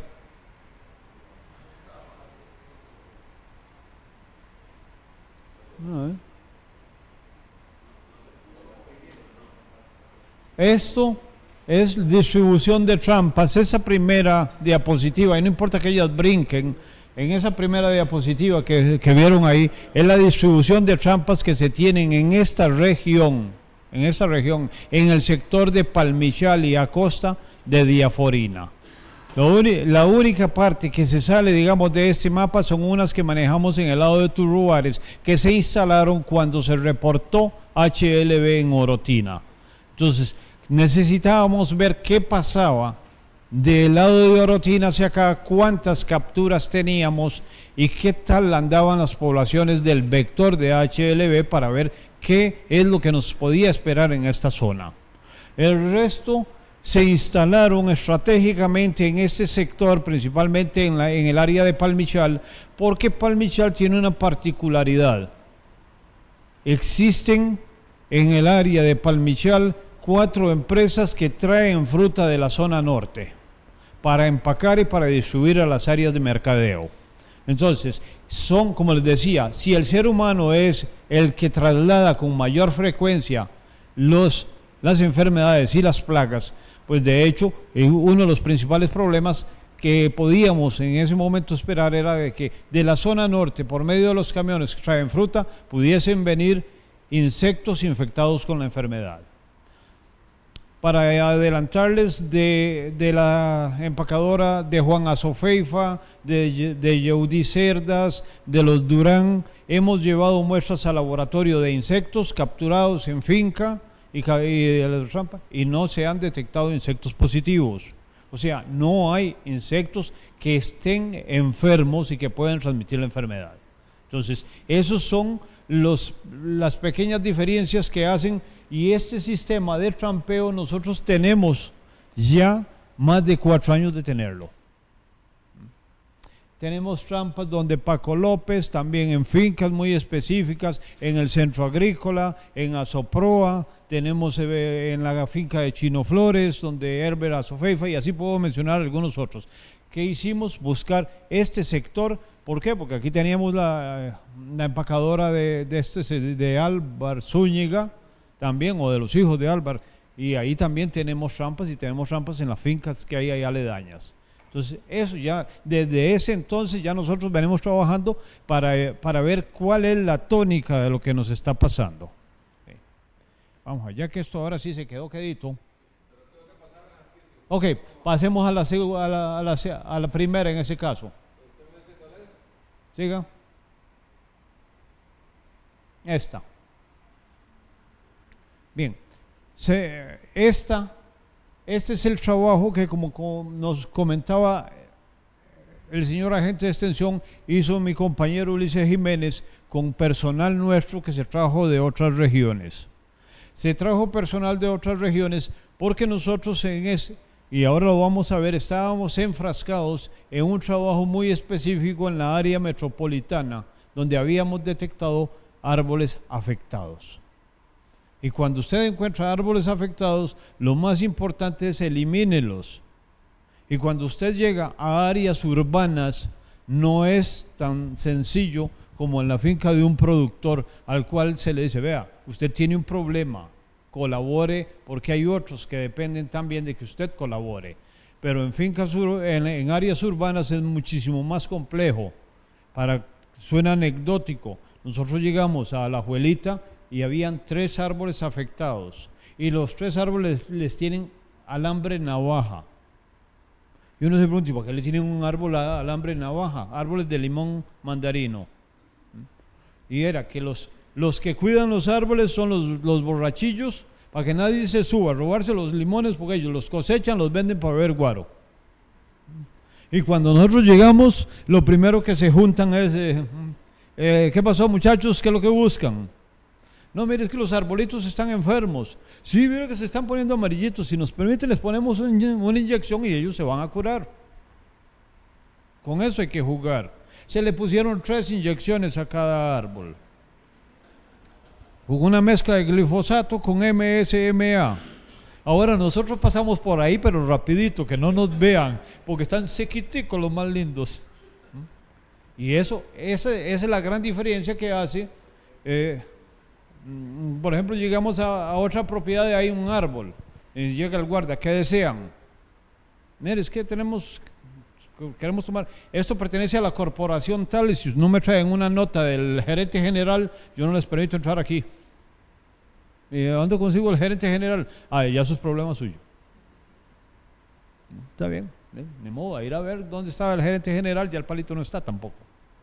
[SPEAKER 10] Esto es distribución de trampas. Esa primera diapositiva, y no importa que ellas brinquen, en esa primera diapositiva que vieron ahí, es la distribución de trampas que se tienen en esta región, en el sector de Palmichal y a costa de Diaforina. La única parte que se sale, digamos, de este mapa son unas que manejamos en el lado de Turruares, que se instalaron cuando se reportó HLB en Orotina. Entonces, necesitábamos ver qué pasaba del lado de Orotina hacia acá, cuántas capturas teníamos y qué tal andaban las poblaciones del vector de HLB para ver qué es lo que nos podía esperar en esta zona. El resto se instalaron estratégicamente en este sector, principalmente en el área de Palmichal, porque Palmichal tiene una particularidad. Existen en el área de Palmichal 4 empresas que traen fruta de la zona norte para empacar y para distribuir a las áreas de mercadeo. Entonces, son, como les decía, si el ser humano es el que traslada con mayor frecuencia las enfermedades y las plagas, pues de hecho, uno de los principales problemas que podíamos en ese momento esperar era de que de la zona norte, por medio de los camiones que traen fruta, pudiesen venir insectos infectados con la enfermedad. Para adelantarles de la empacadora de Juan Azofeifa, de Yeudí Cerdas, de los Durán, hemos llevado muestras al laboratorio de insectos capturados en finca y no se han detectado insectos positivos. O sea, no hay insectos que estén enfermos y que puedan transmitir la enfermedad. Entonces, esos son las pequeñas diferencias que hacen, y este sistema de trampeo nosotros tenemos ya más de 4 años de tenerlo. Tenemos trampas donde Paco López, también en fincas muy específicas, en el centro agrícola, en Azoproa, tenemos en la finca de Chino Flores, donde Herbert Azofeifa, y así puedo mencionar algunos otros. ¿Qué hicimos? Buscar este sector. ¿Por qué? Porque aquí teníamos la empacadora de Álvar Zúñiga, también, o de los hijos de Álvar, y ahí también tenemos trampas, y tenemos trampas en las fincas que hay ahí aledañas. Entonces, eso ya, desde ese entonces ya nosotros venimos trabajando para ver cuál es la tónica de lo que nos está pasando. Okay. Vamos allá, que esto ahora sí se quedó quedito. Ok, pasemos a la primera en ese caso. Siga. Esta. Bien. Este es el trabajo que, como nos comentaba el señor agente de extensión, hizo mi compañero Ulises Jiménez con personal nuestro que se trajo de otras regiones. Se trajo personal de otras regiones porque nosotros y ahora lo vamos a ver, estábamos enfrascados en un trabajo muy específico en la área metropolitana, donde habíamos detectado árboles afectados. Y cuando usted encuentra árboles afectados, lo más importante es elimínelos. Y cuando usted llega a áreas urbanas, no es tan sencillo como en la finca de un productor al cual se le dice, vea, usted tiene un problema, colabore, porque hay otros que dependen también de que usted colabore. Pero en fincas, en áreas urbanas es muchísimo más complejo. Suena anecdótico. Nosotros llegamos a La Juelita y habían 3 árboles afectados, y los 3 árboles les tienen alambre navaja. Y uno se pregunta, ¿por qué le tienen un árbol alambre navaja? Árboles de limón mandarino. Y era que los que cuidan los árboles son los borrachillos, para que nadie se suba a robarse los limones, porque ellos los cosechan, los venden para beber guaro. Y cuando nosotros llegamos, lo primero que se juntan es, ¿qué pasó, muchachos? ¿Qué es lo que buscan? No, mire, es que los arbolitos están enfermos. Sí, mire que se están poniendo amarillitos. Si nos permite, les ponemos una inyección y ellos se van a curar. Con eso hay que jugar. Se le pusieron 3 inyecciones a cada árbol. Con una mezcla de glifosato con MSMA. Ahora nosotros pasamos por ahí, pero rapidito, que no nos vean, porque están sequiticos los más lindos. Y esa es la gran diferencia que hace. Por ejemplo, llegamos a otra propiedad y hay un árbol, y llega el guardia, ¿qué desean? Mire, es que queremos tomar, esto pertenece a la corporación tal, y si no me traen una nota del gerente general, yo no les permito entrar aquí. ¿Y dónde consigo el gerente general? Ah, ya eso es problema suyo. Está bien, ni modo, a ir a ver dónde estaba el gerente general, ya el palito no está tampoco.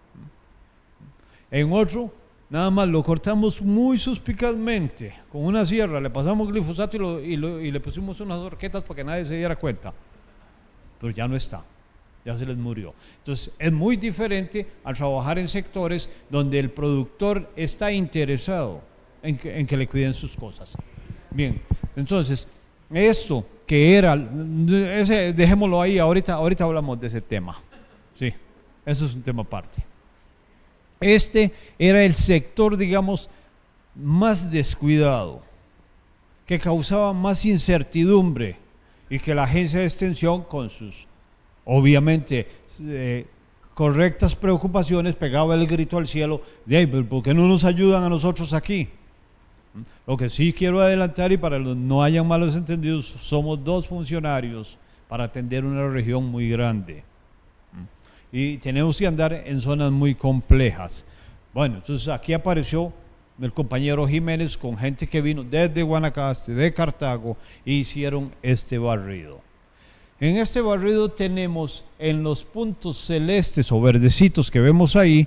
[SPEAKER 10] En otro, nada más lo cortamos muy suspicazmente con una sierra, le pasamos glifosato y le pusimos unas horquetas para que nadie se diera cuenta, pero ya no está, ya se les murió. Entonces es muy diferente a trabajar en sectores donde el productor está interesado en que le cuiden sus cosas. Bien, entonces esto que era, dejémoslo ahí, ahorita hablamos de ese tema. Sí, eso es un tema aparte. Este era el sector, digamos, más descuidado, que causaba más incertidumbre, y que la agencia de extensión, con sus, obviamente, correctas preocupaciones, pegaba el grito al cielo de, ¿por qué no nos ayudan a nosotros aquí? Lo que sí quiero adelantar, y para que no hayan malos entendidos, somos 2 funcionarios para atender una región muy grande. Y tenemos que andar en zonas muy complejas. Bueno, entonces aquí apareció el compañero Jiménez con gente que vino desde Guanacaste, de Cartago, e hicieron este barrido. En este barrido tenemos en los puntos celestes o verdecitos que vemos ahí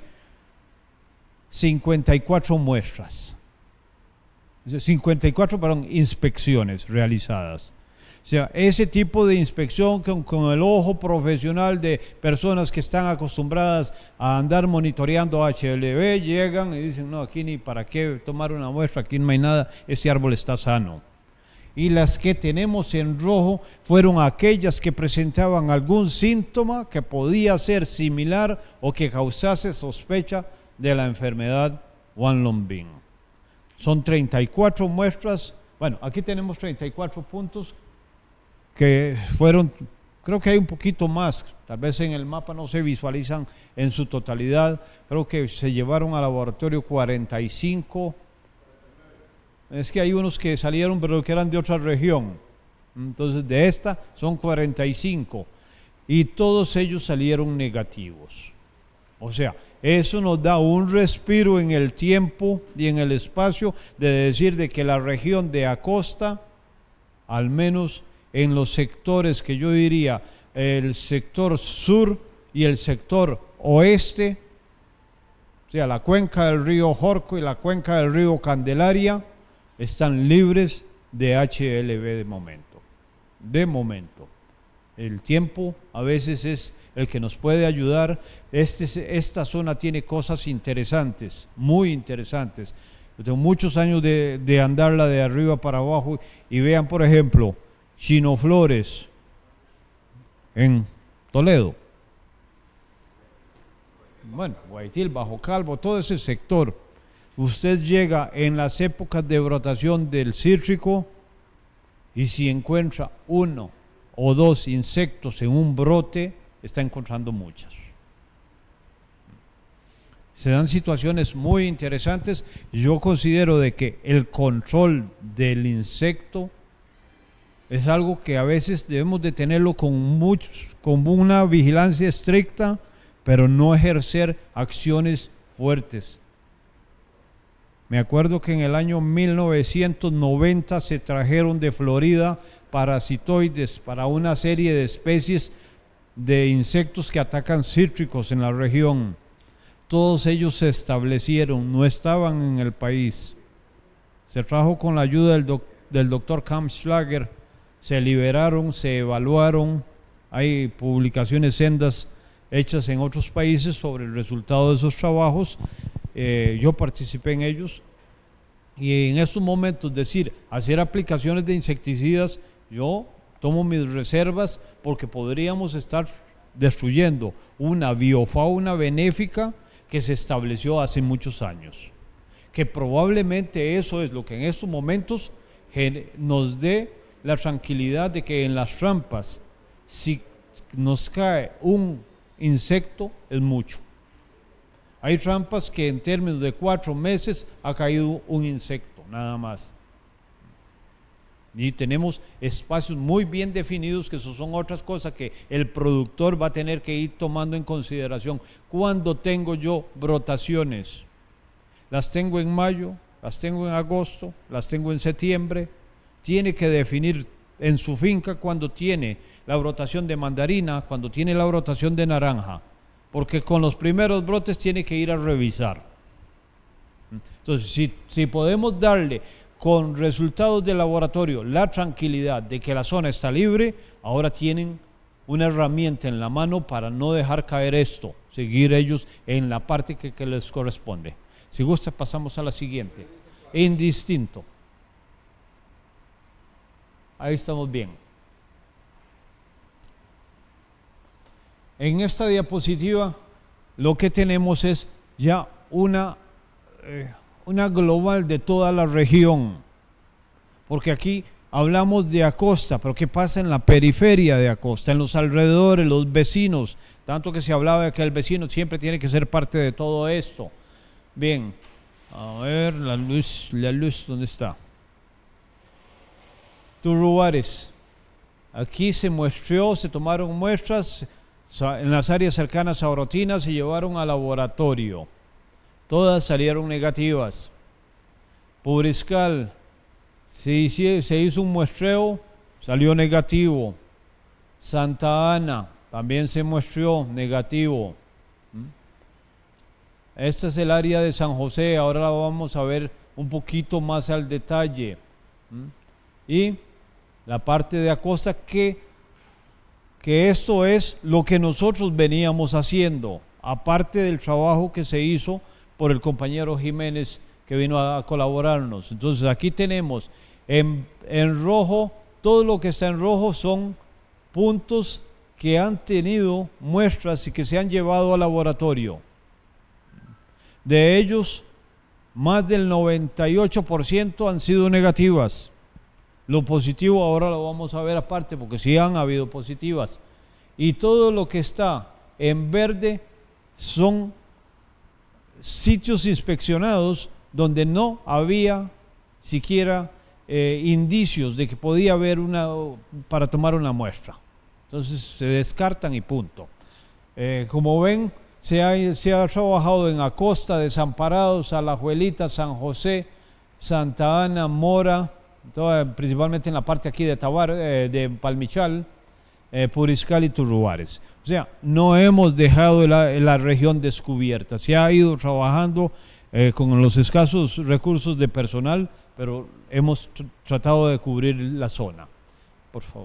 [SPEAKER 10] 54 muestras, 54, inspecciones realizadas. O sea, ese tipo de inspección con el ojo profesional de personas que están acostumbradas a andar monitoreando HLB, llegan y dicen, no, aquí ni para qué tomar una muestra, aquí no hay nada, este árbol está sano. Y las que tenemos en rojo fueron aquellas que presentaban algún síntoma que podía ser similar o que causase sospecha de la enfermedad One Lung Bean. Son 34 muestras, bueno, aquí tenemos 34 puntos que fueron, creo que hay un poquito más, tal vez en el mapa no se visualizan en su totalidad, creo que se llevaron al laboratorio 45, es que hay unos que salieron pero que eran de otra región, entonces de esta son 45 y todos ellos salieron negativos. O sea, eso nos da un respiro en el tiempo y en el espacio de decir de que la región de Acosta, al menos en los sectores que yo diría, el sector sur y el sector oeste, o sea, la cuenca del río Jorco y la cuenca del río Candelaria, están libres de HLB de momento. De momento. El tiempo a veces es el que nos puede ayudar. Esta zona tiene cosas interesantes, muy interesantes. Yo tengo muchos años de andarla de arriba para abajo y vean, por ejemplo, Chinoflores en Toledo, bueno, Guaitil, Bajo Calvo, todo ese sector. Usted llega en las épocas de brotación del cítrico y si encuentra 1 o 2 insectos en un brote, está encontrando muchas. Se dan situaciones muy interesantes. Yo considero de que el control del insecto es algo que a veces debemos de tenerlo con una vigilancia estricta, pero no ejercer acciones fuertes. Me acuerdo que en el año 1990 se trajeron de Florida parasitoides para una serie de especies de insectos que atacan cítricos en la región. Todos ellos se establecieron, no estaban en el país. Se trajo con la ayuda del doctor Kampschlager. Se liberaron, se evaluaron, hay publicaciones sendas hechas en otros países sobre el resultado de esos trabajos, yo participé en ellos y en estos momentos hacer aplicaciones de insecticidas, yo tomo mis reservas porque podríamos estar destruyendo una biofauna benéfica que se estableció hace muchos años, que probablemente eso es lo que en estos momentos nos dé la tranquilidad de que en las trampas, si nos cae un insecto, es mucho. Hay trampas que en términos de 4 meses ha caído un insecto, nada más. Y tenemos espacios muy bien definidos, que eso son otras cosas que el productor va a tener que ir tomando en consideración. ¿Cuándo tengo yo brotaciones? ¿Las tengo en mayo? ¿Las tengo en agosto? ¿Las tengo en septiembre? Tiene que definir en su finca cuando tiene la brotación de mandarina, cuando tiene la brotación de naranja, porque con los primeros brotes tiene que ir a revisar. Entonces, si podemos darle con resultados de laboratorio la tranquilidad de que la zona está libre, ahora tienen una herramienta en la mano para no dejar caer esto, seguir ellos en la parte que les corresponde. Si gusta, pasamos a la siguiente. Indistinto. Ahí estamos bien. En esta diapositiva lo que tenemos es ya una global de toda la región, porque aquí hablamos de Acosta, pero ¿qué pasa en la periferia de Acosta, en los alrededores, los vecinos? Tanto que se hablaba de que el vecino siempre tiene que ser parte de todo esto. Bien, a ver, la luz, ¿dónde está? Turrubares. Aquí se muestreó, se tomaron muestras en las áreas cercanas a Orotina, se llevaron al laboratorio. Todas salieron negativas. Puriscal, se hizo un muestreo, salió negativo. Santa Ana, también se muestreó negativo. Esta es el área de San José, ahora la vamos a ver un poquito más al detalle. Y la parte de Acosta, que esto es lo que nosotros veníamos haciendo, aparte del trabajo que se hizo por el compañero Jiménez que vino a colaborarnos. Entonces aquí tenemos en rojo, todo lo que está en rojo son puntos que han tenido muestras y que se han llevado al laboratorio. De ellos, más del 98% han sido negativas. Lo positivo ahora lo vamos a ver aparte, porque sí han habido positivas. Y todo lo que está en verde son sitios inspeccionados donde no había siquiera indicios de que podía haber para tomar una muestra. Entonces se descartan y punto. Como ven, se ha trabajado en Acosta, Desamparados, Alajuelita, San José, Santa Ana, Mora, principalmente en la parte aquí de Palmichal, Puriscal y Turrubares. O sea, no hemos dejado la región descubierta. Se ha ido trabajando con los escasos recursos de personal, pero hemos tratado de cubrir la zona. Por favor.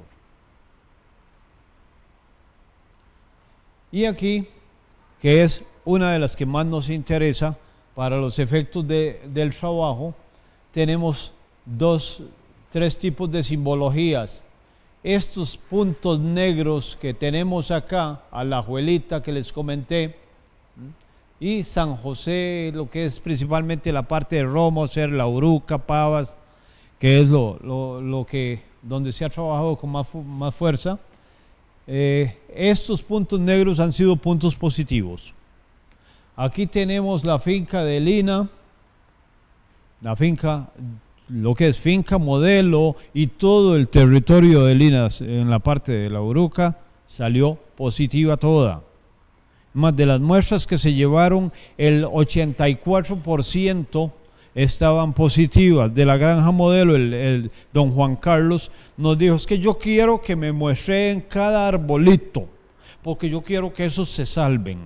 [SPEAKER 10] Y aquí, que es una de las que más nos interesa para los efectos del trabajo, tenemos tres tipos de simbologías. Estos puntos negros que tenemos acá, Alajuelita que les comenté, y San José, lo que es principalmente la parte de Romo, La Uruca, Pavas, que es donde se ha trabajado con más fuerza. Estos puntos negros han sido puntos positivos. Aquí tenemos la finca de Lina, lo que es finca modelo, y todo el territorio de Lina en la parte de La Uruca salió positiva toda. Más de las muestras que se llevaron, el 84% estaban positivas. De la granja modelo, el don Juan Carlos nos dijo: es que yo quiero que me muestren cada arbolito, porque yo quiero que esos se salven.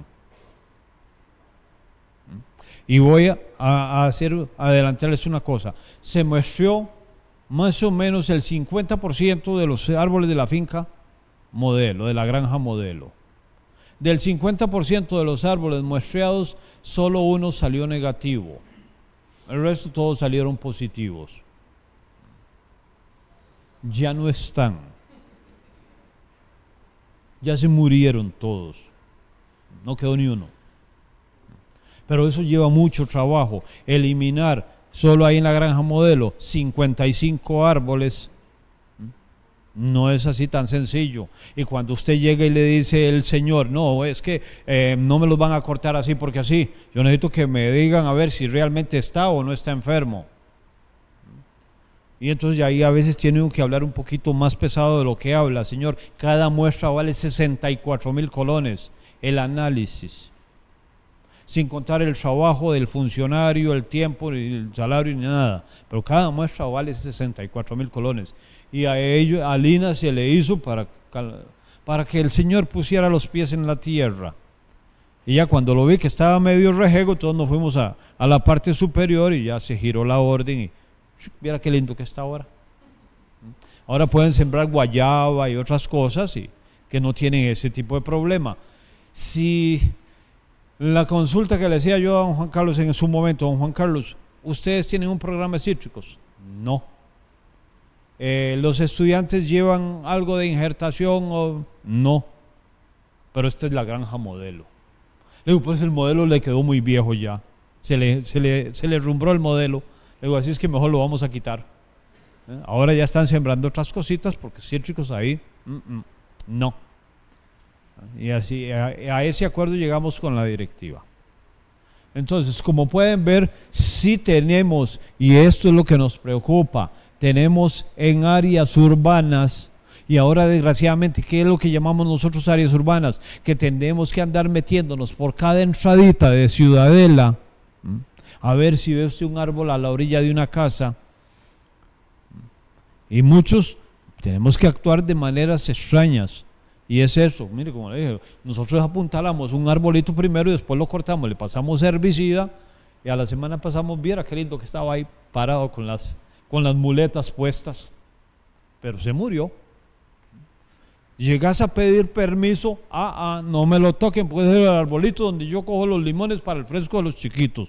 [SPEAKER 10] Y voy a adelantarles una cosa: se muestreó más o menos el 50% de los árboles de la finca modelo, de la granja modelo. Del 50% de los árboles muestreados, solo uno salió negativo. El resto todos salieron positivos. Ya no están. Ya se murieron todos. No quedó ni uno. Pero eso lleva mucho trabajo. Eliminar, solo ahí en la granja modelo, 55 árboles. No es así tan sencillo. Y cuando usted llega y le dice el señor: no, es que no me los van a cortar así porque así. Yo necesito que me digan a ver si realmente está o no está enfermo. Y entonces ahí a veces tiene que hablar un poquito más pesado de lo que habla. Señor, cada muestra vale 64,000 colones. El análisis, sin contar el trabajo del funcionario, el tiempo, el salario ni nada. Pero cada muestra vale 64,000 colones. Y a Lina se le hizo para que el señor pusiera los pies en la tierra. Y ya cuando lo vi que estaba medio rejego, todos nos fuimos a la parte superior y ya se giró la orden. Y viera qué lindo que está ahora. Ahora pueden sembrar guayaba y otras cosas y que no tienen ese tipo de problema. Si la consulta que le decía yo a don Juan Carlos en su momento: don Juan Carlos, ¿ustedes tienen un programa de cítricos? No. ¿Los estudiantes llevan algo de injertación o no? Pero esta es la granja modelo. Le digo: pues el modelo le quedó muy viejo ya, se le rumbró el modelo. Le digo: así es que mejor lo vamos a quitar. Ahora ya están sembrando otras cositas, porque cítricos ahí, no. Y así a ese acuerdo llegamos con la directiva. Entonces, como pueden ver, sí tenemos, y esto es lo que nos preocupa, tenemos en áreas urbanas, y ahora desgraciadamente, ¿qué es lo que llamamos nosotros áreas urbanas? Que tenemos que andar metiéndonos por cada entradita de Ciudadela, a ver si ve usted un árbol a la orilla de una casa, y muchos tenemos que actuar de maneras extrañas. Y es eso, mire, como le dije, nosotros apuntalamos un arbolito primero y después lo cortamos, le pasamos herbicida, y a la semana pasamos, viera qué lindo que estaba ahí parado con las muletas puestas. pero se murió. Llegas a pedir permiso, no me lo toquen, porque es el arbolito donde yo cojo los limones para el fresco de los chiquitos.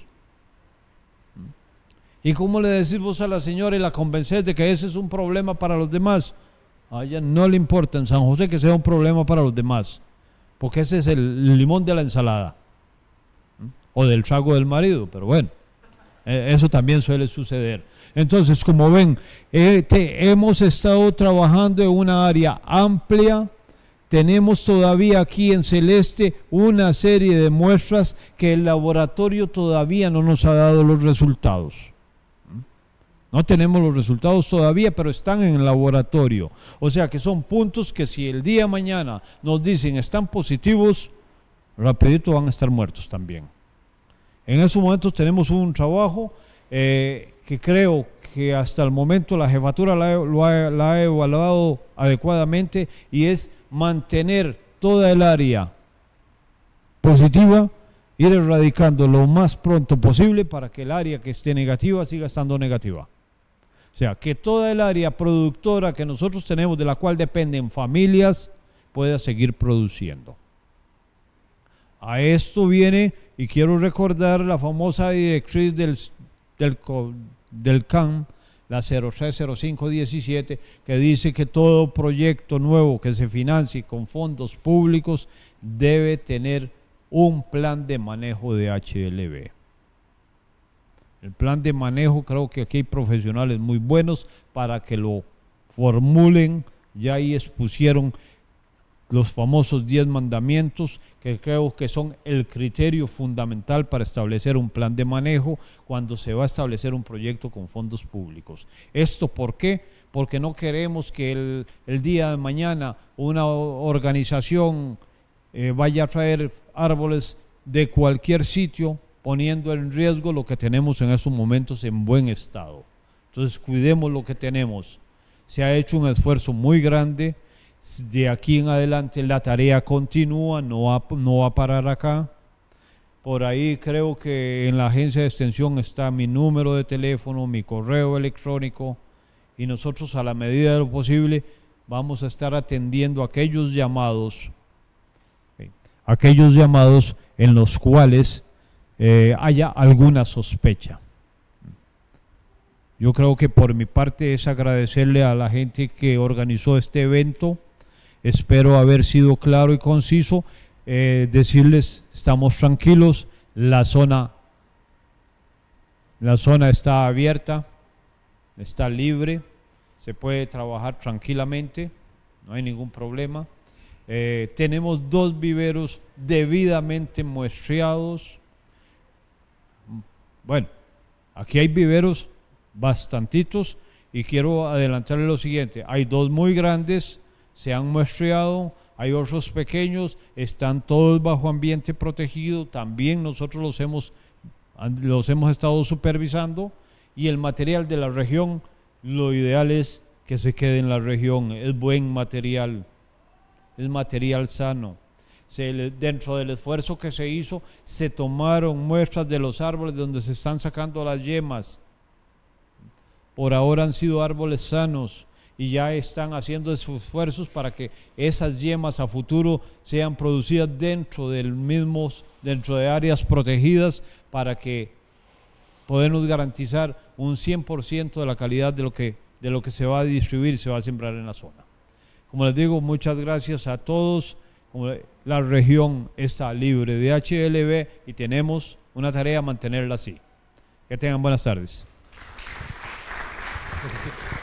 [SPEAKER 10] ¿Y cómo le decís vos a la señora y la convences de que ese es un problema para los demás? A ella no le importa en San José que sea un problema para los demás, porque ese es el limón de la ensalada o del trago del marido, pero bueno, eso también suele suceder. Entonces, como ven, hemos estado trabajando en una área amplia. Tenemos todavía aquí en celeste una serie de muestras que el laboratorio todavía no nos ha dado los resultados. No tenemos los resultados todavía, pero están en el laboratorio. O sea que son puntos que si el día de mañana nos dicen están positivos, rapidito van a estar muertos también. En esos momentos tenemos un trabajo que creo que hasta el momento la jefatura la ha evaluado adecuadamente, y es mantener toda el área positiva, ir erradicando lo más pronto posible para que el área que esté negativa siga estando negativa. O sea, que toda el área productora que nosotros tenemos, de la cual dependen familias, pueda seguir produciendo. A esto viene, y quiero recordar la famosa directriz del CAN, la 030517, que dice que todo proyecto nuevo que se financie con fondos públicos debe tener un plan de manejo de HLB. El plan de manejo, creo que aquí hay profesionales muy buenos para que lo formulen. Ya ahí expusieron los famosos 10 mandamientos, que creo que son el criterio fundamental para establecer un plan de manejo cuando se va a establecer un proyecto con fondos públicos. ¿Esto por qué? Porque no queremos que el día de mañana una organización vaya a traer árboles de cualquier sitio, poniendo en riesgo lo que tenemos en estos momentos en buen estado. Entonces cuidemos lo que tenemos. Se ha hecho un esfuerzo muy grande. De aquí en adelante la tarea continúa, no va a parar acá. Por ahí creo que en la agencia de extensión está mi número de teléfono, mi correo electrónico, y nosotros a la medida de lo posible vamos a estar atendiendo aquellos llamados en los cuales haya alguna sospecha. Yo creo que por mi parte es agradecerle a la gente que organizó este evento. Espero haber sido claro y conciso, decirles estamos tranquilos, la zona está abierta, está libre, se puede trabajar tranquilamente, no hay ningún problema. Tenemos 2 viveros debidamente muestreados. Bueno, aquí hay viveros bastantitos, y quiero adelantarle lo siguiente: hay 2 muy grandes, se han muestreado, hay otros pequeños, están todos bajo ambiente protegido, también nosotros los hemos estado supervisando, y el material de la región, lo ideal es que se quede en la región, es buen material, es material sano. Dentro del esfuerzo que se hizo, se tomaron muestras de los árboles donde se están sacando las yemas. Por ahora han sido árboles sanos, y ya están haciendo esfuerzos para que esas yemas a futuro sean producidas dentro de áreas protegidas, para que podamos garantizar un 100% de la calidad de lo que se va a distribuir y se va a sembrar en la zona. Como les digo, muchas gracias a todos. La región está libre de HLB y tenemos una tarea: mantenerla así. Que tengan buenas tardes.